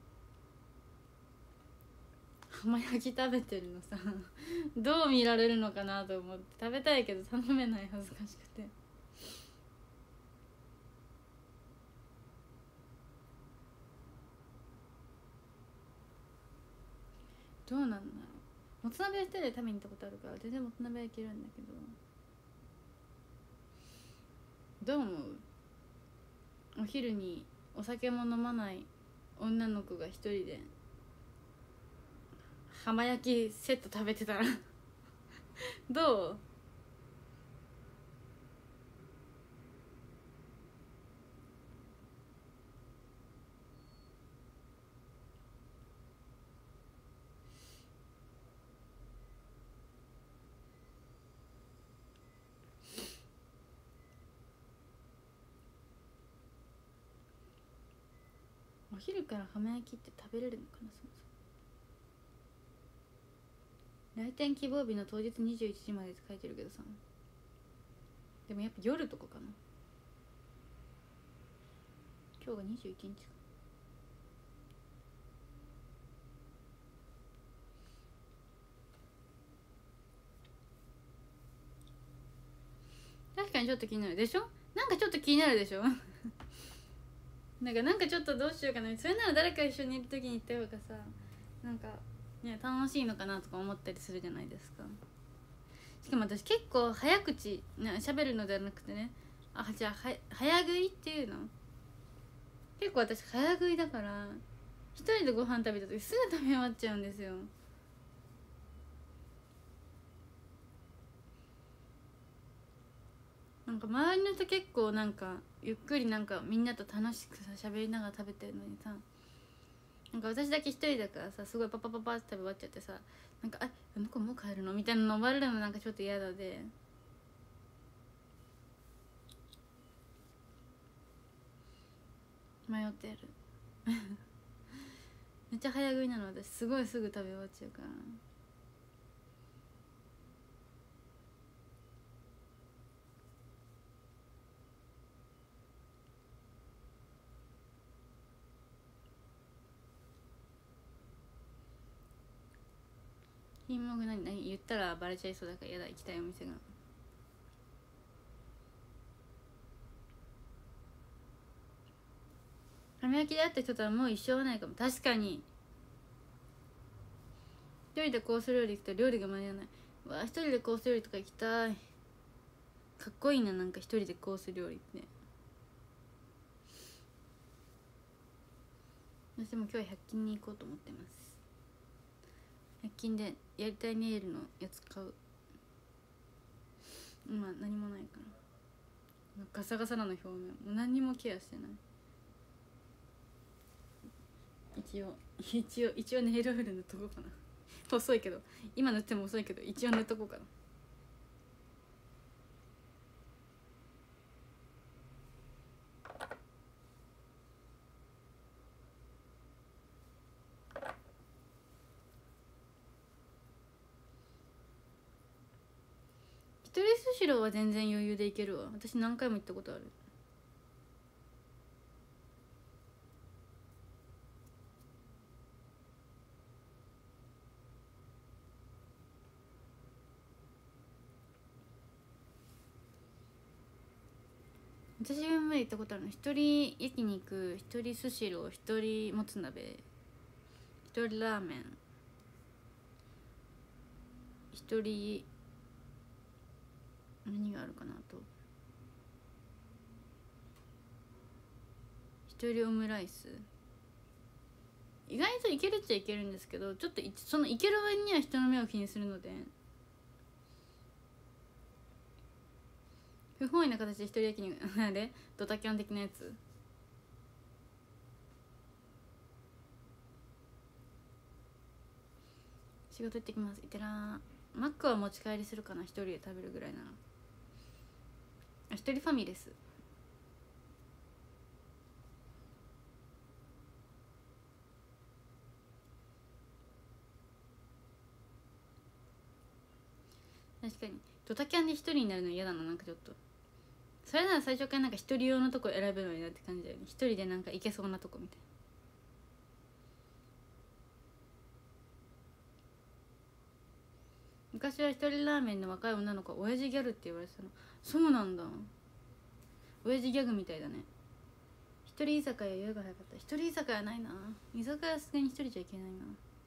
浜焼き食べてるのさどう見られるのかなと思って食べたいけど頼めない、恥ずかしくて。どうなんだろう。もつ鍋は一人で食べに行ったことあるから全然もつ鍋はいけるんだけど、どう思う？お昼にお酒も飲まない女の子が一人で浜焼きセット食べてたらどう？お昼から浜焼きって食べれるのかな。そもそも来店希望日の当日にじゅういちじまでって書いてるけどさ、でもやっぱ夜とかかな。今日がにじゅういちにちか。確かにちょっと気になるでしょ。なんかちょっと気になるでしょなんかなんかちょっとどうしようかな。それなら誰か一緒にいる時に言った方がさ、なんかね楽しいのかなとか思ったりするじゃないですか。しかも私結構早口な喋るのではなくてね、あじゃあは早食いっていうの、結構私早食いだから一人でご飯食べた時すぐ食べ終わっちゃうんですよ。なんか周りの人結構なんかゆっくりなんかみんなと楽しくさ喋りながら食べてるのにさ、なんか私だけ一人だからさすごいパパパパって食べ終わっちゃってさ、なんかああの子もう帰るのみたいなの呼ばれるのなんかちょっと嫌だで、 迷ってるめっちゃ早食いなの私。すごいすぐ食べ終わっちゃうから。品目何何言ったらバレちゃいそうだから嫌だ。行きたいお店が。歯磨きで会った人とはもう一生会わないかも。確かに一人でコース料理行くと料理が間に合わない。うわ、一人でコース料理とか行きたい。かっこいいな、なんか一人でコース料理って。私も今日はひゃく均に行こうと思ってます。ひゃく均でやりたいネイルのやつ買う。今何もないからガサガサなの表面。もう何にもケアしてない。一応一応一応ネイルオイル塗っとこうかな遅いけど、今塗っても遅いけど一応塗っとこうかな。一人スシローは全然余裕でいけるわ。私何回も行ったことある。私が今まで行ったことあるの、一人焼肉、一人スシロー、一人もつ鍋、一人ラーメン、一人何があるかなと、一人オムライス。意外といけるっちゃいけるんですけど、ちょっとそのいける割には人の目を気にするので、不本意な形で一人焼肉あれドタキャン的なやつ。仕事行ってきます。いってらー。マックは持ち帰りするかな、一人で食べるぐらいなら。あ、一人ファミレス。確かにドタキャンで一人になるの嫌だな。なんかちょっとそれなら最初からなんか一人用のとこ選べるのになって感じだよね。一人でなんか行けそうなとこみたいな。昔は一人ラーメンの若い女の子は親父ギャルって言われてたの。そうなんだ。親父ギャグみたいだね。一人居酒屋夜が早かった。一人居酒屋ないな。居酒屋さすがに一人じゃいけないな。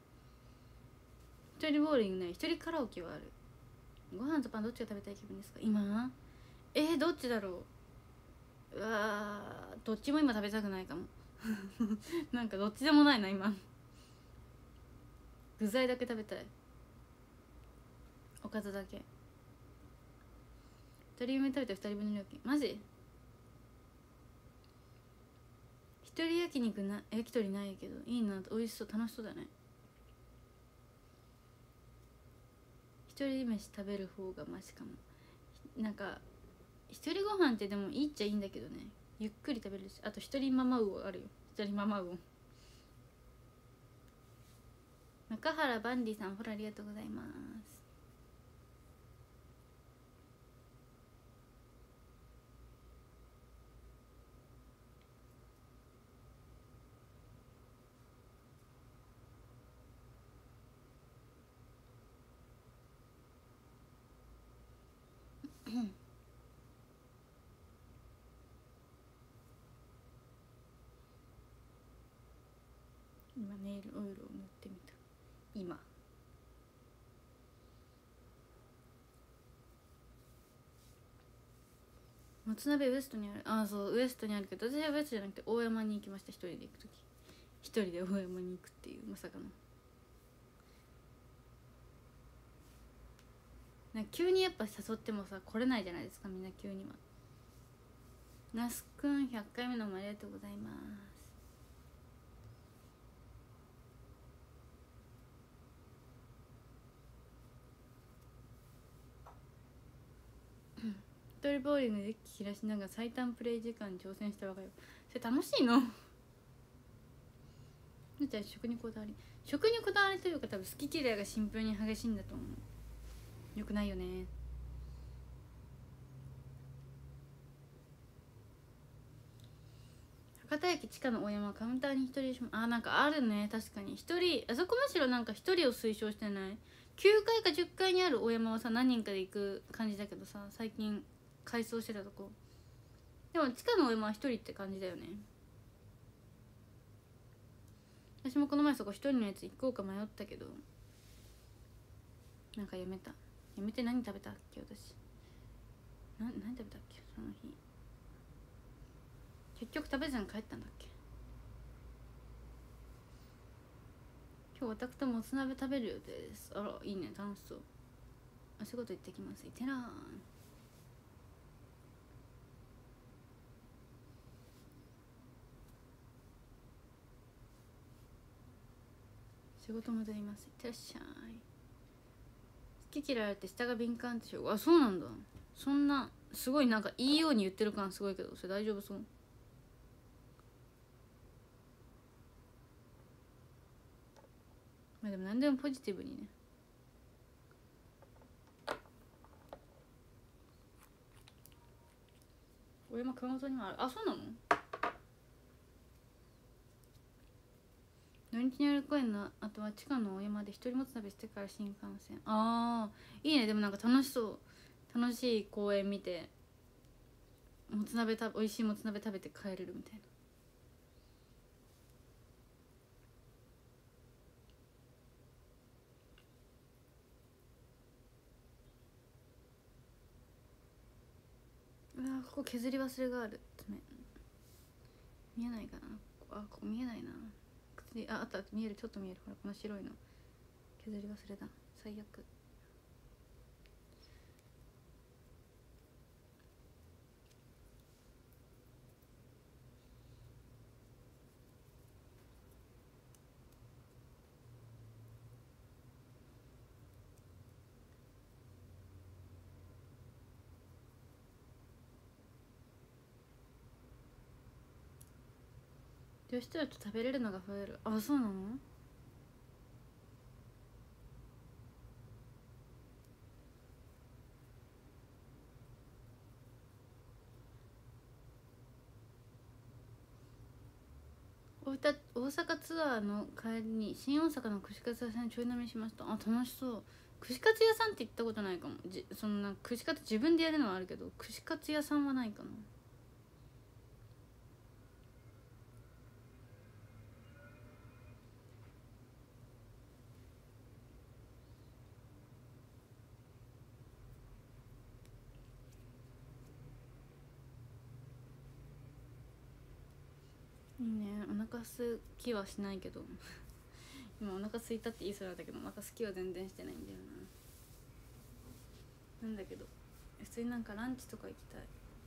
一人ボーリングない。一人カラオケはある。ご飯とパンどっちが食べたい気分ですか今。えー、どっちだろう。うわー、どっちも今食べたくないかもなんかどっちでもないな今具材だけ食べたい。おかずだけ。一人分食べて二人分の料金マジ。一人焼肉な、焼き鳥ないけどいいな。美味しそう、楽しそうだね。一人飯食べる方がマシかも。なんか一人ご飯ってでもいいっちゃいいんだけどね。ゆっくり食べれるし、あと一人ママ魚あるよ。一人ママ魚。中原バンディさん、ほらありがとうございます。今ネイルオイルを塗ってみた。今もつ鍋ウエストにある。ああそう、ウエストにあるけど、私はウエストじゃなくて大山に行きました。一人で行く時、一人で大山に行くっていう、まさかの。なんか急にやっぱ誘ってもさ来れないじゃないですか、みんな急には。那須くんひゃっかいめのもありがとうございます。一人ボーリングでデッキ開しながら最短プレイ時間に挑戦したわかよ。それ楽しいのなっちゃん食にこだわり食にこだわりというか多分好き嫌いがシンプルに激しいんだと思う。よくないよね。博多駅地下の大山はカウンターに一人しあなんかあるね。確かに一人あそこむしろなんか一人を推奨してない。きゅうかいかじゅっかいにある大山はさ何人かで行く感じだけどさ最近改装してたとこでも地下の大山は一人って感じだよね。私もこの前そこ一人のやつ行こうか迷ったけどなんかやめた。やめて何食べたっけ私な何食べたっけその日。結局食べずに帰ったんだっけ。今日私ともつ鍋食べる予定です。あらいいね楽しそう。お仕事行ってきます。いってらー。仕事戻ります。いってらっしゃい。好き嫌いあって下が敏感でしょ。あそうなんだ。そんなすごいなんかいいように言ってる感すごいけどそれ大丈夫そう。まあでも何でもポジティブにね。大山熊本にもある。あそうなの。土日にある公園のあとは地下の大山で一人もつ鍋してから新幹線。ああいいね。でもなんか楽しそう。楽しい公園見てもつ鍋た美味しいもつ鍋食べて帰れるみたいな。うわここ削り忘れがある。見えないかな。あここ見えないな。ああった見えるちょっと見える。ほらこの白いの削り忘れだ。最悪。女子トイレと食べれるのが増える。あそうなの。大阪ツアーの帰りに新大阪の串カツ屋さんにちょい飲みしました。あ楽しそう。串カツ屋さんって行ったことないかも。じそんな串カツ自分でやるのはあるけど串カツ屋さんはないかな。いいね。お腹すきはしないけど今お腹すいたって言いそうだったけどお腹すきは全然してないんだよな。なんだけど普通になんかランチとか行きたい。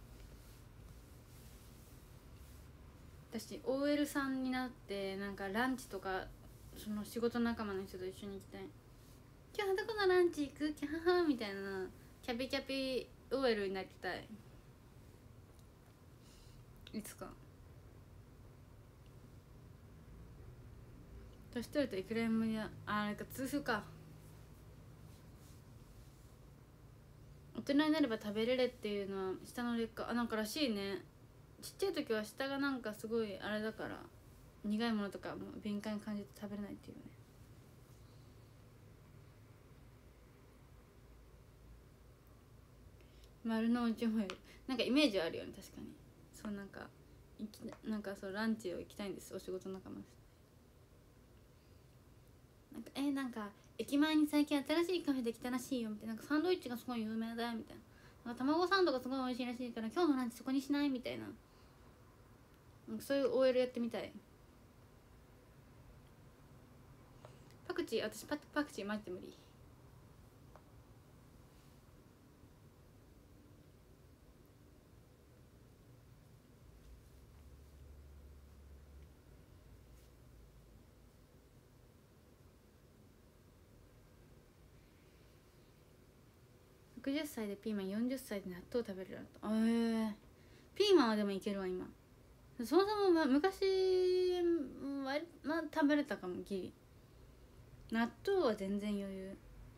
私 オーエル さんになってなんかランチとかその仕事仲間の人と一緒に行きたい。今日どこのランチ行くキャハハみたいなキャピキャピ オーエル になりたい。いつか。年取るといくらもやあなんか痛風か。大人になれば食べれるっていうのは舌の劣化あなんからしいね。ちっちゃい時は舌がなんかすごいあれだから苦いものとかも敏感に感じて食べれないっていうね。丸の内ホイルなんかイメージはあるよね確かに。そうなんか行きなんかそうランチを行きたいんですお仕事仲間です。なんかえー、なんか駅前に最近新しいカフェできたらしいよみたいな。なんかサンドイッチがすごい有名だよみたいな。なんか卵サンドがすごい美味しいらしいから今日のランチそこにしないみたいな。なんかそういう オーエル やってみたい。パクチー私パパクチーマジで無理。ろくじゅっさいでピーマンよんじゅっさいで納豆食べれると。えー、ピーマンはでもいけるわ今。 そもそも、ま、昔は、まあ、食べれたかもギリ。納豆は全然余裕。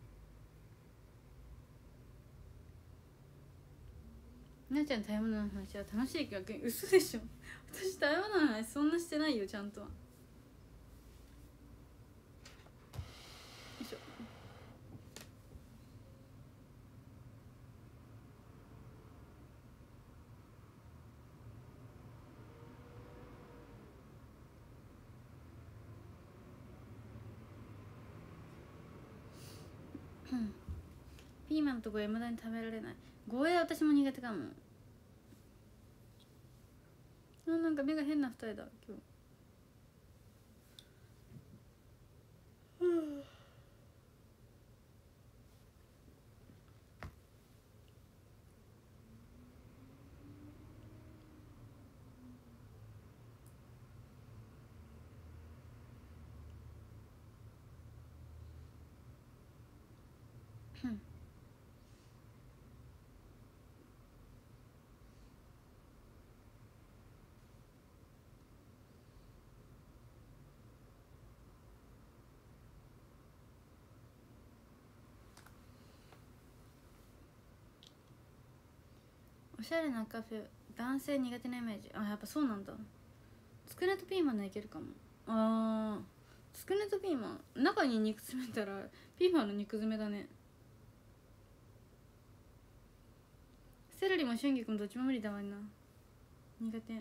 なちゃん食べ物の話は楽しいけど嘘でしょ。私食べ物の話そんなしてないよちゃんとは。よいしょ。ピーマンとゴーヤ無駄に食べられない。ゴーヤ私も苦手かも。あ、なんか目が変な二重だ今日。おしゃれなカフェ男性苦手なイメージ。あ、やっぱそうなんだ。つくねとピーマンでいけるかも。あー、つくねとピーマン中に肉詰めたらピーマンの肉詰めだね。セロリも春菊もどっちも無理だわな。苦手。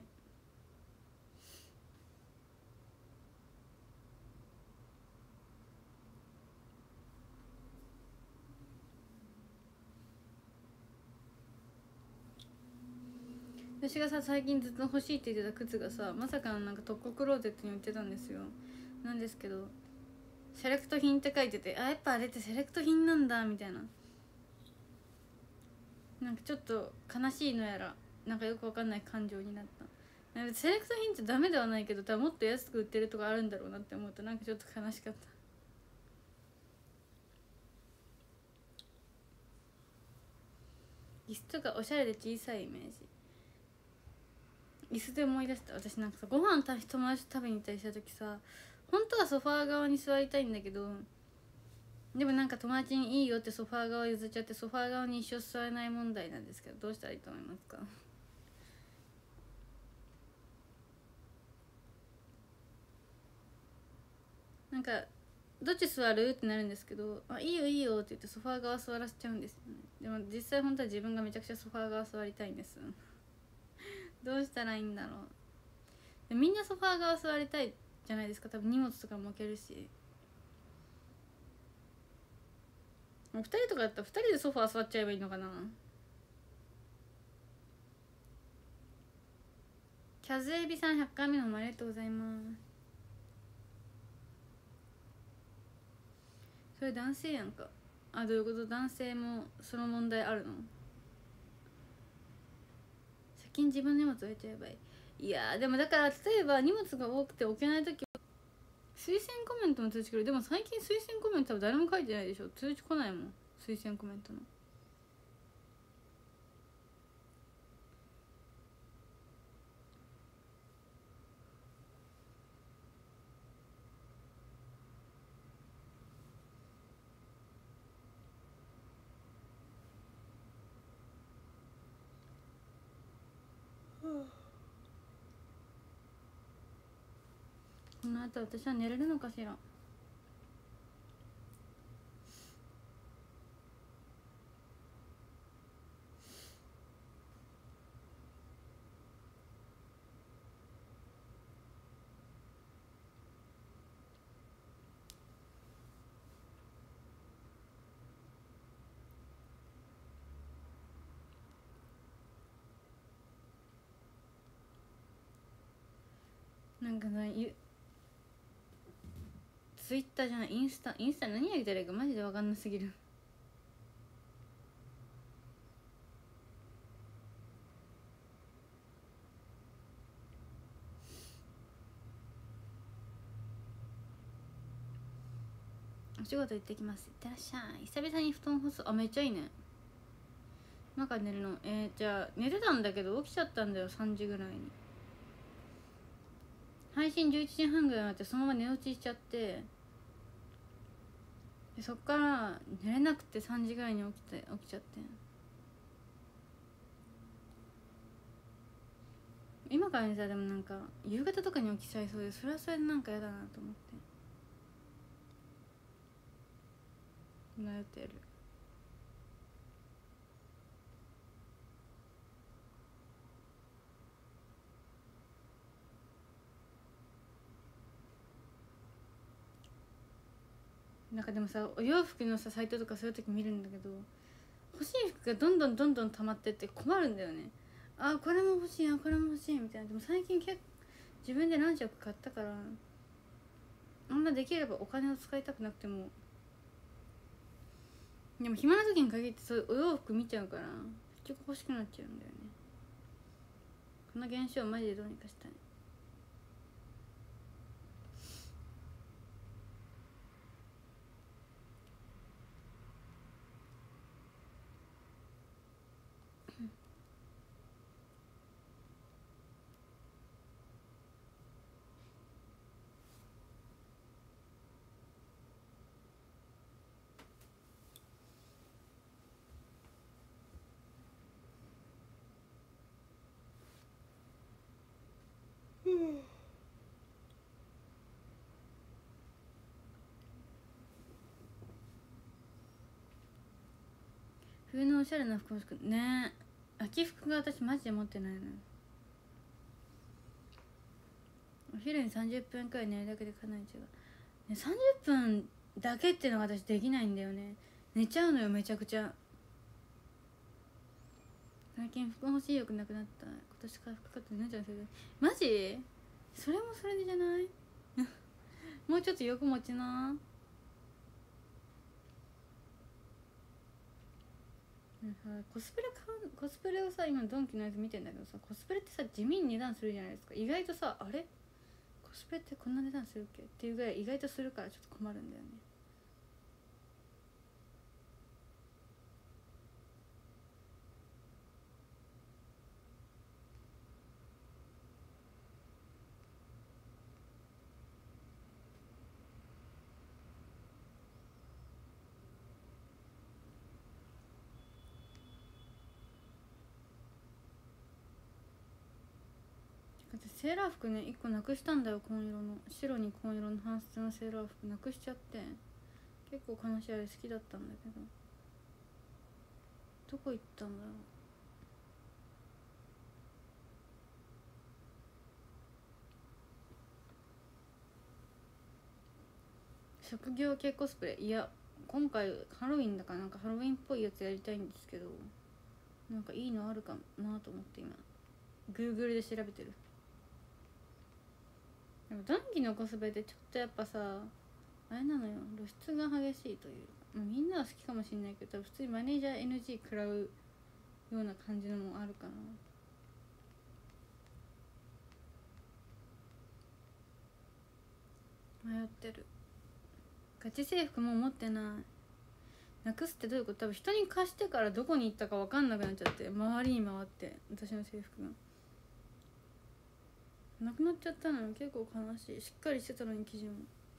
私がさ最近ずっと欲しいって言ってた靴がさ、まさかのなんか特攻クローゼットに売ってたんですよ。なんですけどセレクト品って書いてて、あ、やっぱあれってセレクト品なんだみたいな。なんかちょっと悲しいのやらなんかよくわかんない感情になった。なんかセレクト品ってダメではないけど、多分もっと安く売ってるとかあるんだろうなって思うとなんかちょっと悲しかった。椅子とかおしゃれで小さいイメージ。椅子で思い出した。私なんかさ、ご飯た友達と食べに行ったりした時さ、本当はソファー側に座りたいんだけど、でもなんか友達にいいよってソファー側譲っちゃって、ソファー側に一生座れない問題なんですけど、どうしたらいいと思いますか？なんかどっち座るってなるんですけど、あ、いいよいいよって言ってソファー側座らせちゃうんですよね。でも実際本当は自分がめちゃくちゃソファー側座りたいんです。どうしたらいいんだろう。でみんなソファー側座りたいじゃないですか。多分荷物とかも置けるし。ふたりとかだったらふたりでソファー座っちゃえばいいのかな。キャズエビさんひゃっかいめのおありがとうございます。それ男性やんか。あ、どういうこと？男性もその問題あるの？先に自分の荷物置いちゃえばいい。いやでもだから例えば荷物が多くて置けない時は推薦コメントの通知来る。でも最近推薦コメント多分誰も書いてないでしょ。通知来ないもん推薦コメントの。この後私は寝れるのかしら。なんかな、ゆツイッターじゃない、インスタインスタ何やりたらいいかマジで分かんなすぎる。お仕事行ってきます。いってらっしゃい。久々に布団干す。あ、めっちゃいいね。今から寝るの。えー、じゃあ寝てたんだけど起きちゃったんだよさんじぐらいに。 配信じゅういちじはんぐらいになってそのまま寝落ちしちゃって、でそっから寝れなくてさんじぐらいに起きて起きちゃって、今から寝たらでもなんか夕方とかに起きちゃいそうで、それはそれでなんか嫌だなと思って迷ってる。なんかでもさ、お洋服のさサイトとかそういう時見るんだけど、欲しい服がどんどんどんどん溜まってって困るんだよね。あ、これも欲しい、あ、これも欲しいみたいな。でも最近結構自分で何着買ったから、あんまできればお金を使いたくなくても、でも暇な時に限ってそういうお洋服見ちゃうから結局欲しくなっちゃうんだよね。この現象マジでどうにかしたい。冬のおしゃれな服欲しくねえ。秋服が私マジで持ってないのよ。お昼にさんじゅっぷんくらい寝るだけでかなり違う、ね、さんじゅっぷんだけっていうのが私できないんだよね。寝ちゃうのよめちゃくちゃ。最近服欲しい欲なくなった。今年から服買ってなっちゃうんですよ。マジそれもそれでじゃないもうちょっと欲持ちな。コスプレ買うコスプレをさ今ドンキのやつ見てんだけどさ、コスプレってさ地味に値段するじゃないですか。意外とさ、あれコスプレってこんな値段するっけっていうぐらい意外とするからちょっと困るんだよね。セーラー服ねいっこなくしたんだよ。紺色の白に紺色の半袖のセーラー服なくしちゃって、結構悲しい。あれ好きだったんだけどどこ行ったんだろう。職業系コスプレ、いや今回ハロウィンだからなんかハロウィンっぽいやつやりたいんですけど、なんかいいのあるかなと思って今 Google で調べてる。でもドンキのコスプレってちょっとやっぱさあれなのよ、露出が激しいという、まあ、みんなは好きかもしれないけど普通にマネージャー エヌジー 食らうような感じのもあるかな。迷ってる。ガチ制服もう持ってない。なくすってどういうこと？多分人に貸してからどこに行ったか分かんなくなっちゃって、周りに回って私の制服がなくなっちゃったのよ。結構悲しい。しっかりしてたのに生地も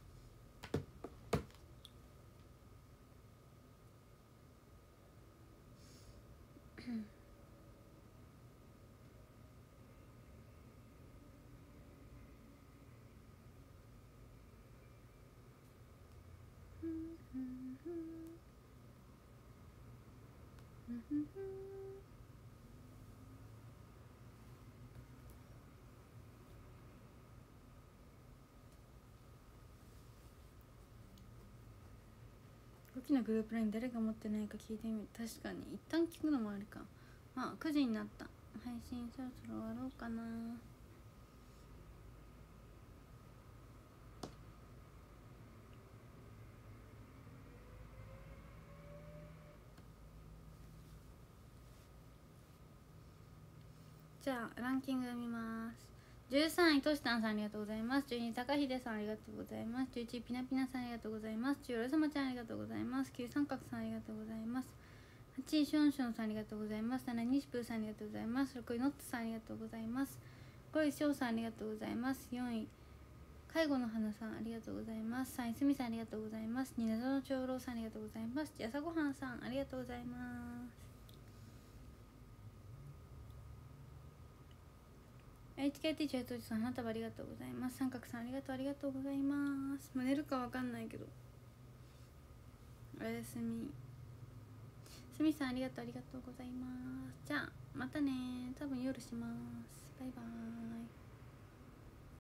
大きなグループライン誰が持ってないか聞いてみる。確かに一旦聞くのもあるか。まあくじになった。配信そろそろ終わろうかな。じゃあランキング見ます。じゅうさんいトシタンさんありがとうございます。じゅうにい高秀さんありがとうございます。じゅういちいピナピナさんありがとうございます。じゅうよらさまちゃんありがとうございます。きゅう三角さんありがとうございます。はちいションションさんありがとうございます。なないにしぷーさんありがとうございます。ろくいノッツさんありがとうございます。ごいしょうさんありがとうございます。よんい介護の花さんありがとうございます。さんいすみさんありがとうございます。になぞの長老さんありがとうございます。じゃさごはんさんありがとうございます。エイチケーティー ジェイトジさん花束ありがとうございます。三角さんありがとうありがとうございます。もう寝るかわかんないけどおやすみ。すみさんありがとうありがとうございます。じゃあまたね、多分夜します。バイバーイ。